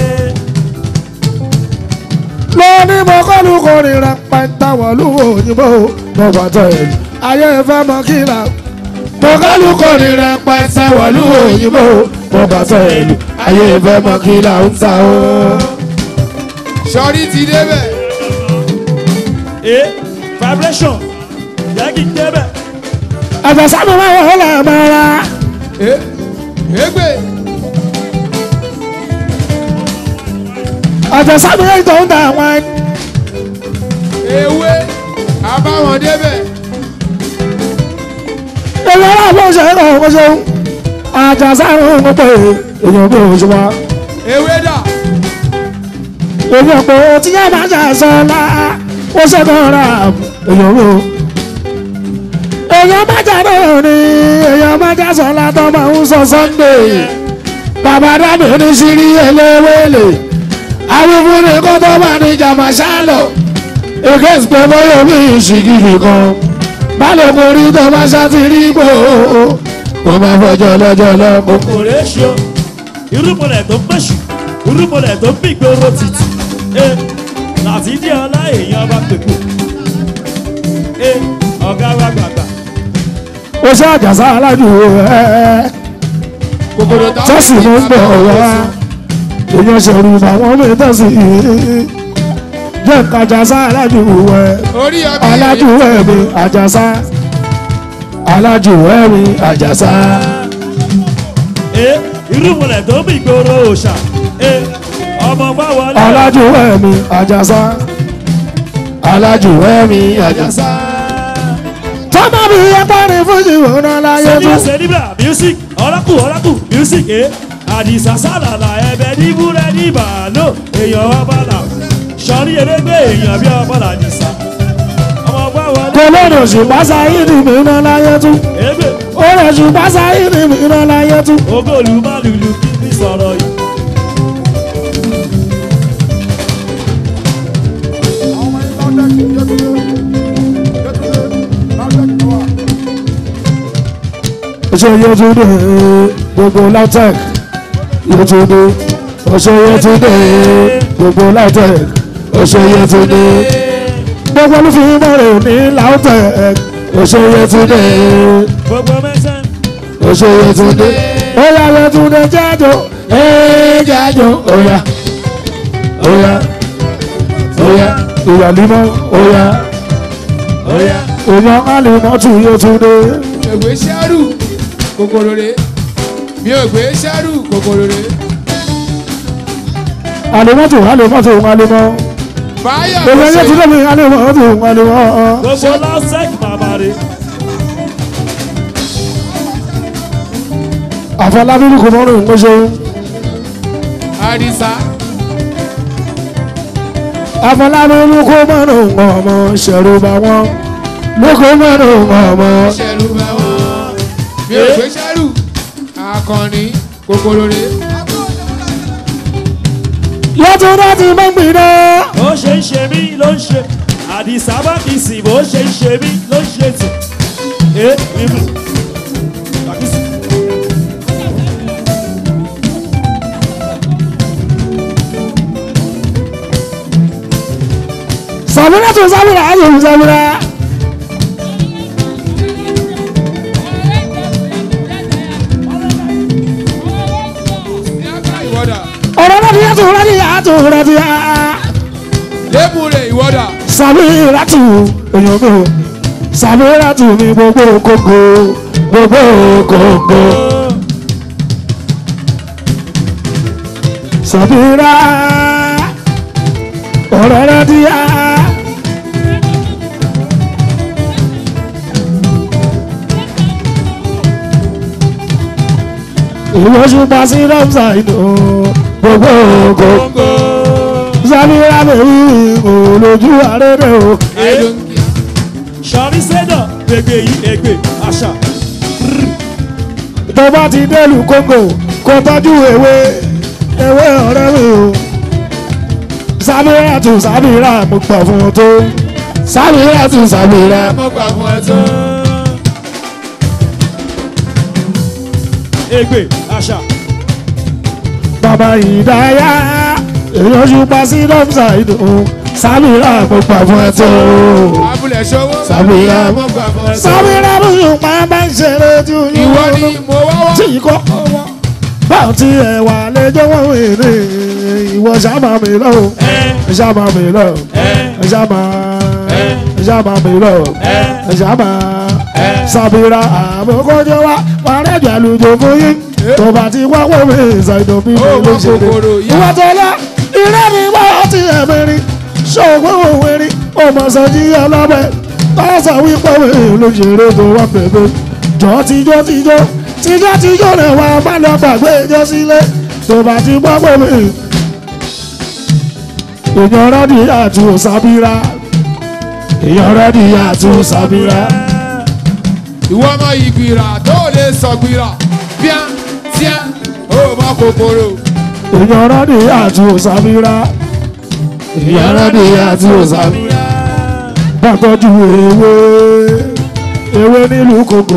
lóní mo kọ́lu kórìíra pẹ́ntàwọ̀lú òyìnbó mo bàtọ̀ ẹ̀ ayé ìfẹ́ mọ́ kíla mo kọ́lu kórìíra pẹ́ntàwọ̀lú òyìnbó mo bàtọ̀ ẹ̀ ayé ìfẹ́ mọ́ kíla ń ta o. sọrí ti débẹ̀. vibration yagi débẹ̀. àjàsámi máa wọ̀ ọ́ lẹ́ẹ̀mẹ́ra. égbè. àjàsámi yẹn tó ń dà wọ́n. ewé abáwọn débẹ̀. èyí ọ̀rọ̀ àbọ̀ ṣe é kọ̀ ọ́ ṣeun. àjàsámi ń pè é èyí ọ̀gbìn òṣùwà. ewé dà. èmi ọ̀pọ̀ tí yẹn máa jà sọ́la ó ṣẹ́gun ra èèyàn wò. èèyàn máa jà náà ni èèyàn máa jà sọ́la tó máa ń sọ Sunday. bàbá dábì ní sírí eléwélé awífún ni kó tó bá ní jàmá ṣálọ. èké ìpè bóyá omi ìṣìkìkì kan balùwẹ̀ orí tó bá ṣàtìrí gbò ó máa fọjọ́ lọ́jọ́ lọ́kọ̀. kò lè ṣe irúmọlẹ̀ tó ń pèsè irúmọlẹ̀ tó ń bí gbòòrò títì láti dí ọlá èèyàn bá pèpò ọ̀gá wa gbàgbà. ó ṣe àjàsá aládùúgbò tẹ́sí ló ń bọ̀ wá èèyàn ṣẹ̀rù àwọn mi tẹ́sí jẹ́ àjàsá aládùúgbò aládùúgbò mi àjàsá aládùúgbò mi àjàsá. irúmọlẹ̀ tó ń bí gbòòrò òòṣà ọmọ bá wọlé. alájùwẹ̀ mi àjàsá alájùwẹ̀ mi àjàsá. tọ́mọ mi yẹ pẹ́ẹ́rẹ́ fún ìwòran láyé tó. sẹ́díbà music ọ̀rọ̀kù music àdìsá sálàlà ẹ̀bẹ̀ ní búrẹ́dì bàálò èèyàn ọ̀bàlà sọ̀rí erégbé èèyàn bí ọ̀bàlà àdìsá ọmọ bá wọlé. kòlóòdò ṣùgbọ́n sáyé ni mi rán láyé tó. ó rẹ̀ ṣùgbọ́n sáyé ni mi rán láyé tó. ogóòlù má lùlù kí ní sọ̀rọ̀ yìí. Oṣù Yétúndé gbogbo LAUTECH Yétúndé oṣù Yétúndé gbogbo LAUTECH oṣù Yétúndé gbogbo olùfimọ́rẹ̀ ní LAUTECH oṣù Yétúndé gbogbo mẹ́sàn. oṣù Yétúndé oya Yétúndé jájọ jájọ oya oya oya ìyàlímọ́ oya oya àlímọ́ tún Yétúndé. ègbé ṣẹ́rù kòkòrò rè mi ò gbé ṣẹ́rù kòkòrò rè. àlímọ́tò àlímọ́. báyọ̀ ló ṣe Yétúndé mi àlímọ́tò. gbogbo LAUTECH bàbá rè. àfọlábí kò mọ́rùn ún ṣe. àdìsá. àfọlábí kò mọ́rùn ún ọmọ ṣẹ̀rù bá wọn. lóko mọ́rùn ún ọmọ ṣẹ̀rù bá wọn. mi ò gbé ṣẹ́rù akọni kòkòrò rè. Yétúndé ti mọ́ gbìnà. ó ṣe ń ṣe mí ló ń ṣe àdìsá bá kì í sì bó ṣe ń ṣe mí ló ń ṣe tì. Sabira to Sabira to Sabira. Ọ̀rọ̀ láti yàtọ̀ láti yàtọ̀ láti yà. Lébùrè ìwọ́dà. Sabira to òyìnbó. Sabira to mi gbogbo kókó gbogbo kókó. Sabira ọ̀rọ̀ láti yà. Ìwọ ṣùgbọ́n sí lọ́pùsà ìdò gbogbo gbogbo. Sabira bèbí olójú àrẹ́rẹ́ o. Sọ̀rí sẹ́dọ̀ gbègbè yìí ègbè àṣà. Tó bá ti délù Kóńgò kó tọ́jú ewé ọ̀rẹ́ mi o. Sabira tún Sabira mo gbà fún ọ tó. Sabira tún Sabira mo gbà fún ẹ tó. Ègbè àṣà. Bàbá ìdáyà èèyàn ṣùgbọ́n sí lọ́pùsà ìdò. Sabira mo gbà fún ẹ tó. Abúlé ṣòwò. Sabira mo gbà fún ẹ tó. Sabira mo ṣùgbọ́n bá ń ṣeré tí o yín. Ìwọ ni mo wá wá. Tí kò báwo ti ẹ̀ wà lẹ́jọ́ wọ́n wèrè ìwọ ṣàmà mi lọ. Ṣàmà mi lọ. Ṣàmà mi lọ. Ṣàmà Sabira àbókòjọ wa wàrẹ́jọ àlùjọ fún yín. Tó bá ti wá wọ́n mi ìsàìdò bí mi ló ṣe dé. Ìwọ tó lọ ìrẹ́ mi wá ọtí ẹ̀mí rí. Ṣògbọ́n òwe rí ọmọọ̀sán jí ọlọ́bẹ̀. Tọ́sán wípé mi ló ṣeré tó wá bẹ̀bẹ̀. Jọ tíjọ́ rẹ̀ wá má lọ gbàgbé ìjọ sílé. Tó bá ti gbọ́ pé mi. Èèyàn rẹ́dí àtú Sabira. Èèyàn rẹ́dí àtú Sabira. Ìwọ ọmọ ìgbìrà tó lè sọ gbìrà bíá tíá ó mọ kòkòrò. Èèyàn rẹ́dí àtú Sabira. Èèyàn rẹ́dí àtú Sabira. Bàtọ́jú ewé nílùú Kóńgò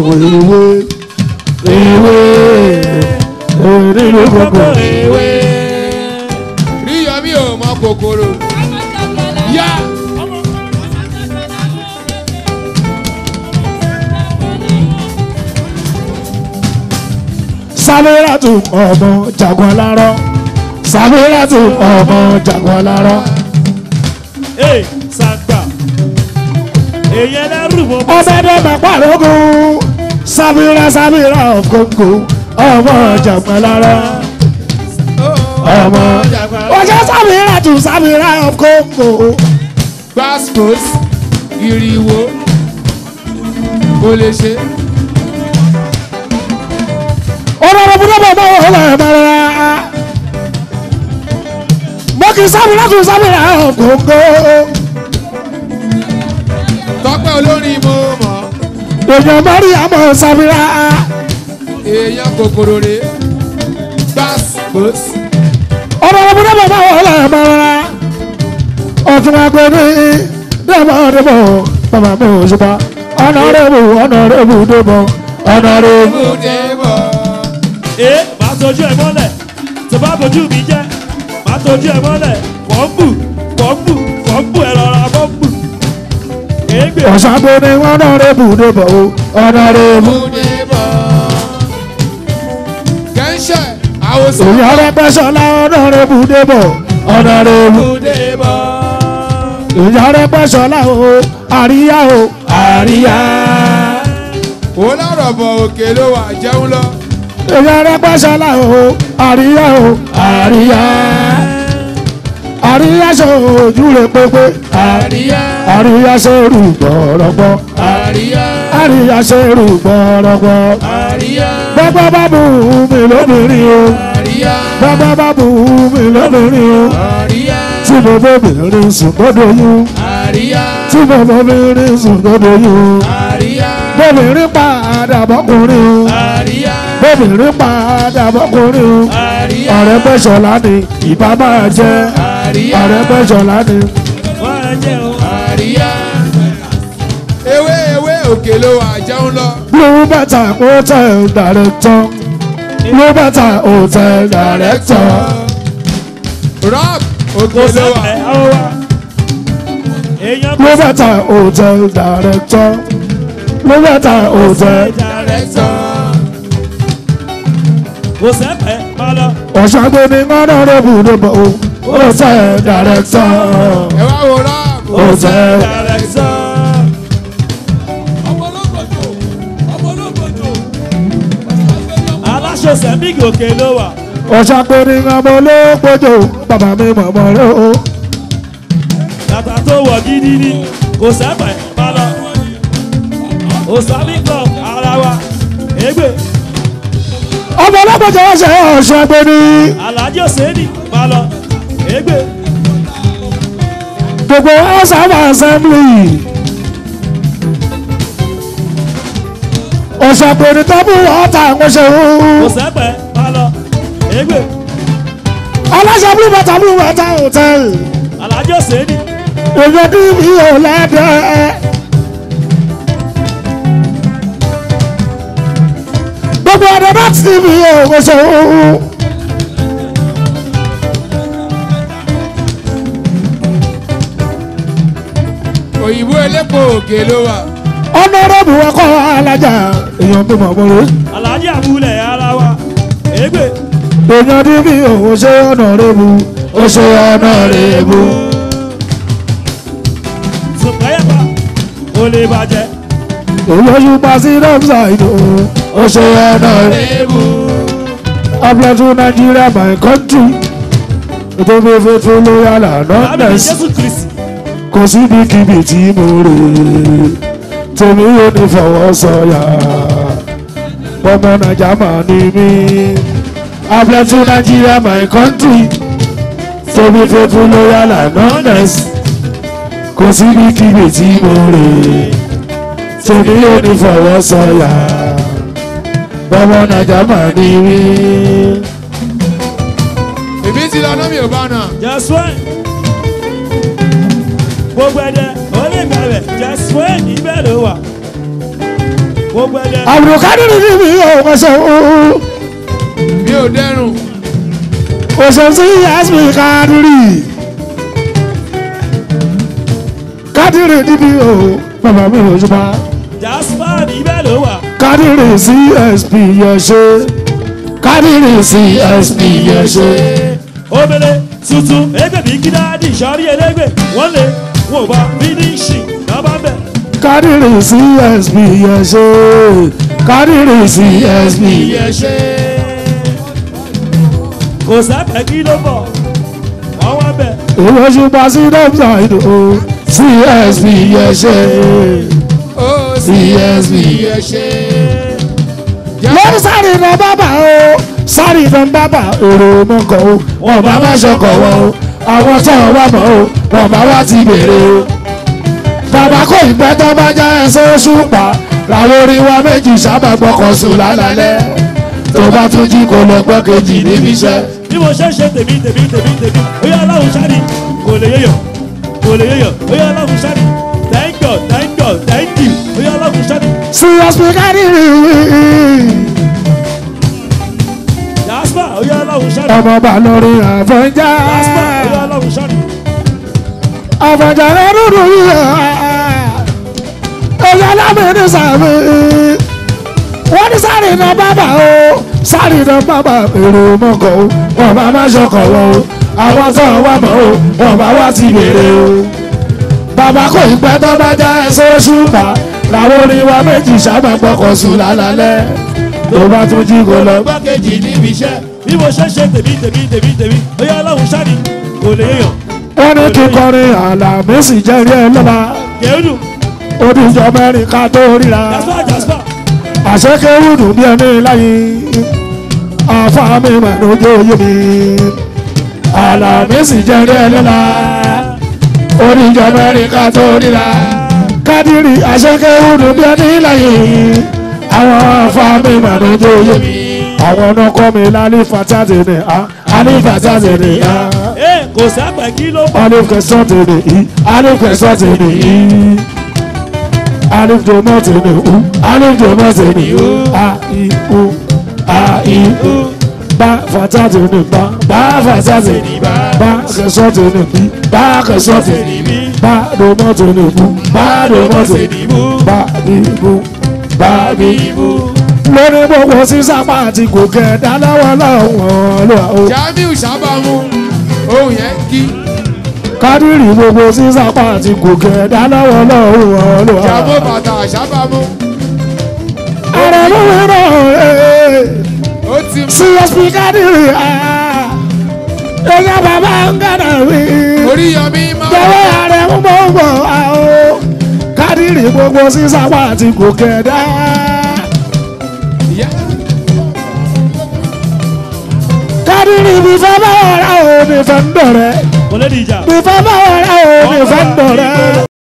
ewé nílùú Kóńgò ewé. Ríyọmí ò mọ kòkòrò. Yá. Sabira tún ọmọ jagun alárọ. Sabira tún ọmọ jagun alárọ. Ee sàgbà. Èyí ẹlẹ́rù mo bá Ọbẹ̀dẹ̀ mẹ́pàlógún. Sabira of Kóńgò ọmọ jagun alárọ. Ọmọ ọjọ́ Sabira tún Sabira of Kóńgò. Gbàspos ìrìwò kò lè ṣe. Ọ̀rọ̀ bùdó bàbá wọ̀ ọ́ mọ́ra. Mọ́kì Sabira tún Sabira of Kóńgò. Tọ́pẹ́ olórin mo mọ̀. Èèyàn mọ́rí àmọ́ Sabira. Èèyàn kòkòrò rè. Gbàspos. Ọ̀rọ̀ bùdó bàbá wọ̀ ọ́ mọ́ra. Ọ̀tún agbẹ́ni dẹ́mọ̀ bàbá mi ò ṣùpá. Ọ̀nàrẹ́bù débọ̀. Ọ̀nàrẹ́bù débọ̀. Màá tọ́jú ẹ mọ́lẹ̀. Tó bá bójú mi jẹ́, màá tọ́jú ẹ mọ́lẹ̀. Kọ́ ń bù ẹ rọra kọ́ ń bù. Ọ̀ṣàgbẹ́ni ọ̀nàrẹ́bù débọ̀ o. Ọ̀nàrẹ́bù débọ̀. Kẹ́ńṣẹ̀ àwòsàn. Èyí Arẹ́gbẹ́ṣọlá ọ̀nàrẹ́bù débọ̀. Ọ̀nàrẹ́bù débọ̀. Èyí Arẹ́gbẹ́ṣọlá o. Àríyá o. Àríyá. Ó lọ́rọ̀ bọ̀ òkè ló wà jẹun lọ. Èyí Arẹ́gbẹ́ṣọlá o. Àríyá o. Àríyá. Àríyá ṣe ojú rẹ̀ pépé. Àríyá ṣe rú gbọ̀rọ̀gbọ̀. Àríyá ṣe rú gbọ̀rọ̀gbọ̀. Bàbá bá bù mí lóbìnrin o. Bàbá bá bù mí lóbìnrin o. Tí mo bọ́ bìnrin sùn gbọ́dọ̀ yún. Tí mo bọ́ bìnrin sùn gbọ́dọ̀ yún. Bọ́bìnrin padà bọ́kùnrin o. Bọ́bìnrin padà bọ́kùnrin o. Arẹ́gbẹ́ṣọlá ni ìbá máa jẹ́. Arẹ́gbẹ́ṣọlá ni. Ewé òkè ló wà jẹun lọ. Blue Bata Hotel Director. Blue Bata Hotel Director. Rock òkè ló wà. Lóbẹ̀tà hotel director. Lóbẹ̀tà hotel director. Kò sẹ́pẹ̀ máa lọ. Ọ̀ṣàgbé ni honorable débò hotel director. Ẹ wá wo ráàbù. Hotel director. Aláṣọ sẹ́mígì òkè ló wà. Ọ̀ṣàgbé ni ọmọ olóògbòjò bàbá mi mọ̀mọ́ rẹ̀ o. Bàtà tó wọ̀ gidi ni kò sẹ́pẹ̀ máa lọ. Osami club ara wa ègbè. Ọmọ olóògbòjò wọ́n ṣe Ọ̀ṣàgbé ni. Alhaji Oseni máa lọ ègbè. Gbogbo house of assembly. Ọ̀ṣàgbé ni tọ́bù ọ̀tá àwọn ṣe o. Kò sẹ́pẹ̀ máa lọ ègbè. Aláṣẹ blue water hotel. Alhaji Oseni. Èyàn bí mi ò lẹ́dẹ̀. Gbogbo ọ̀dọ̀ bá ti mi ò kò ṣe o. Òyìnbó elépo òkè ló wà. Honorable ọkọ̀ alájà èèyàn bí mọ̀ mọ́rẹ́. Alhaji Abúlé ara wa ègbè. Èèyàn bí mi ò ṣe honorable. Ó ṣe honorable. Sùpẹ́yẹ̀pà kò lè bàjẹ́. Èèyàn yóò pa sí lọ́sàìdò. Ó ṣe honorable. Apply to Nigeria my country. Ètò bí faithful loyal and Lábìlì honest. Jésù Kristi. Kò síbi kíbi tí mo rè tèmi ò ní fọwọ́ sọ̀yà ọmọ Naija máa ní mí. Apply to Nigeria my country. Tèmi faithful loyal and honest. Kò síbi kíbi tí mo rè tèmi ò ní fọwọ́ sọ̀yà ọmọ Naija máa ní mí. Èmi ti lọ náà mi ò bá náà. Jẹ́sùwẹ̀. Gbogbo ẹ̀dẹ̀ ó lè bẹ̀rẹ̀ Jẹ́sùwẹ̀ níbẹ̀ ló wà. Gbogbo ẹ̀dẹ̀. Abdulkadir ni mi ò wọ́sọ̀ o. Mi ò dẹrùn. Òṣèṣì yasmi Kadiri. Kadiri níbi o bàbá mi ò ṣùpá. Jasper níbẹ̀ ló wà. Kadiri CSP yẹ ṣe. Kadiri CSP yẹ ṣe. Obìnrin tuntun ẹgbẹ̀bí kídáàdì sọ́rí ẹlẹ́gbẹ̀ wọ́n lè wọ́n bá fínísì lọ́ba bẹ̀. Kadiri CSP yẹ ṣe. Kadiri CSP yẹ ṣe. Kò sábẹ̀ kí ló bọ̀ wọ́n wá bẹ̀. Ìwé ṣùgbọ́n sí dọ́kítà ìdò CSP yẹ ṣe. Ó CSP yẹ ṣe. Lórí sáré iná bábà o, sáré iná bábà èrò mọ́kọ̀ o, wọ́n bá má ṣọkọ̀ wọ́n o, àwọn tó wà mọ́ o, wọ́n bá wá ti bèrè o. Bàbá kò ìpẹ́ tó bá já ẹsẹ̀ oṣù pa, làwọn orin wa méjì sábà gbọ́kọ̀ sùn lálálẹ́. Tó bá tún jí kò lọ gbọ́ kejì níbi iṣẹ́. Bí mo ṣe ń ṣe tèmi ó yá aláwọ̀ sáré kò lè yéyọ̀ ó yá aláwọ̀ sáré thank God thank you ó yá aláwọ̀ sáré. CSP Kadiri. Jasper ó yá aláwọ̀ sáré. Ọmọ bá lórí Àfọ̀njá. Jasper ó yá aláwọ̀ sáré. Àfọ̀njá rẹ̀ dúdú yíyá. Ẹ̀yà lábẹ́rẹ́ sàmì. Wọ́n ní sáré iná bábà o, sáré iná bábà èrò mọ́kọ̀ o, wọ́n bá má ṣọkọ̀ wọ́n o, àwọn tó wà mọ́ o, wọ́n bá wá ti bèrè o. Bàbá kò ní pẹ́ tó bá já ẹsẹ̀ oṣù pa, làwọn orin wa méjì sábà gbọ́kọ̀ sùn lálálẹ́. Tó bá tún jí kò lọ gbọ́ kejì níbi iṣẹ́. Bí mo ṣe ń ṣe tèmi ó yá aláwọ̀ sáré kò lè yéyọ̀. Wọ́n ní kíkọrin Àlàmísì jẹ́rí ẹ lọ́ba. Kéwùdù. Odùjọ mẹ́rin ká tó ríra. Jasper. Àṣekẹ́wùdù bí ẹni láyé. Àfáàmì mẹ́rin ojú mi. Àlàmísì jẹ́rí ẹ lọ́ba. Odùjọ mẹ́rin ká tó ríra. Kadiri àṣekẹ́wùdù bí ẹni láyé. Àwọn àfáàmì mẹ́rin ojú mi. Àwọn ọ̀nà kọ́ mi lálẹ́ fàtàdé ni a. Alẹ́ fàtàdé ni a. Kò sábẹ̀ kí ló bọ̀. Alif kẹsàn tèmi yìí, alif kẹsàn tèmi yìí, alif jọmọ tèmi hu, alif jọmọ tèmi hu, a i u, a i u, bá fàtà tèmi bá fàtà tèmi bá kẹsàn tèmi bí, bá kẹsàn tèmi bí, bàdó mọ́tò nìbú bàdó mọ́tò nìbú bàbíbú lórí gbogbo sísápá àti gòkè dánáwọ́ lọ́wọ́ lọ́wọ́. Jamiu sábàmù ohun yẹn kí. Kádìrì gbogbo sísápá àti gòkè dánáwọ́ lọ́wọ́ lọ́wọ́. Jàmó bàtà sábàmù. Ààrẹ ló ń rọ̀ ó ti mú. CSP Kádìrì ẹ̀yà bàbá ń gàdà rí. Oríyọmí máa. Jọ̀wọ́ ààrẹ ń gbọ́ Kádìrì gbogbo sísápá àti gòkè dá. Kádìrì bí fẹ́ bá wà rà ó ní fẹ́ ń dọ̀rẹ́. Kò lè dìjà. Bí fẹ́ bá wà rà ó ní fẹ́ ń dọ̀rẹ́.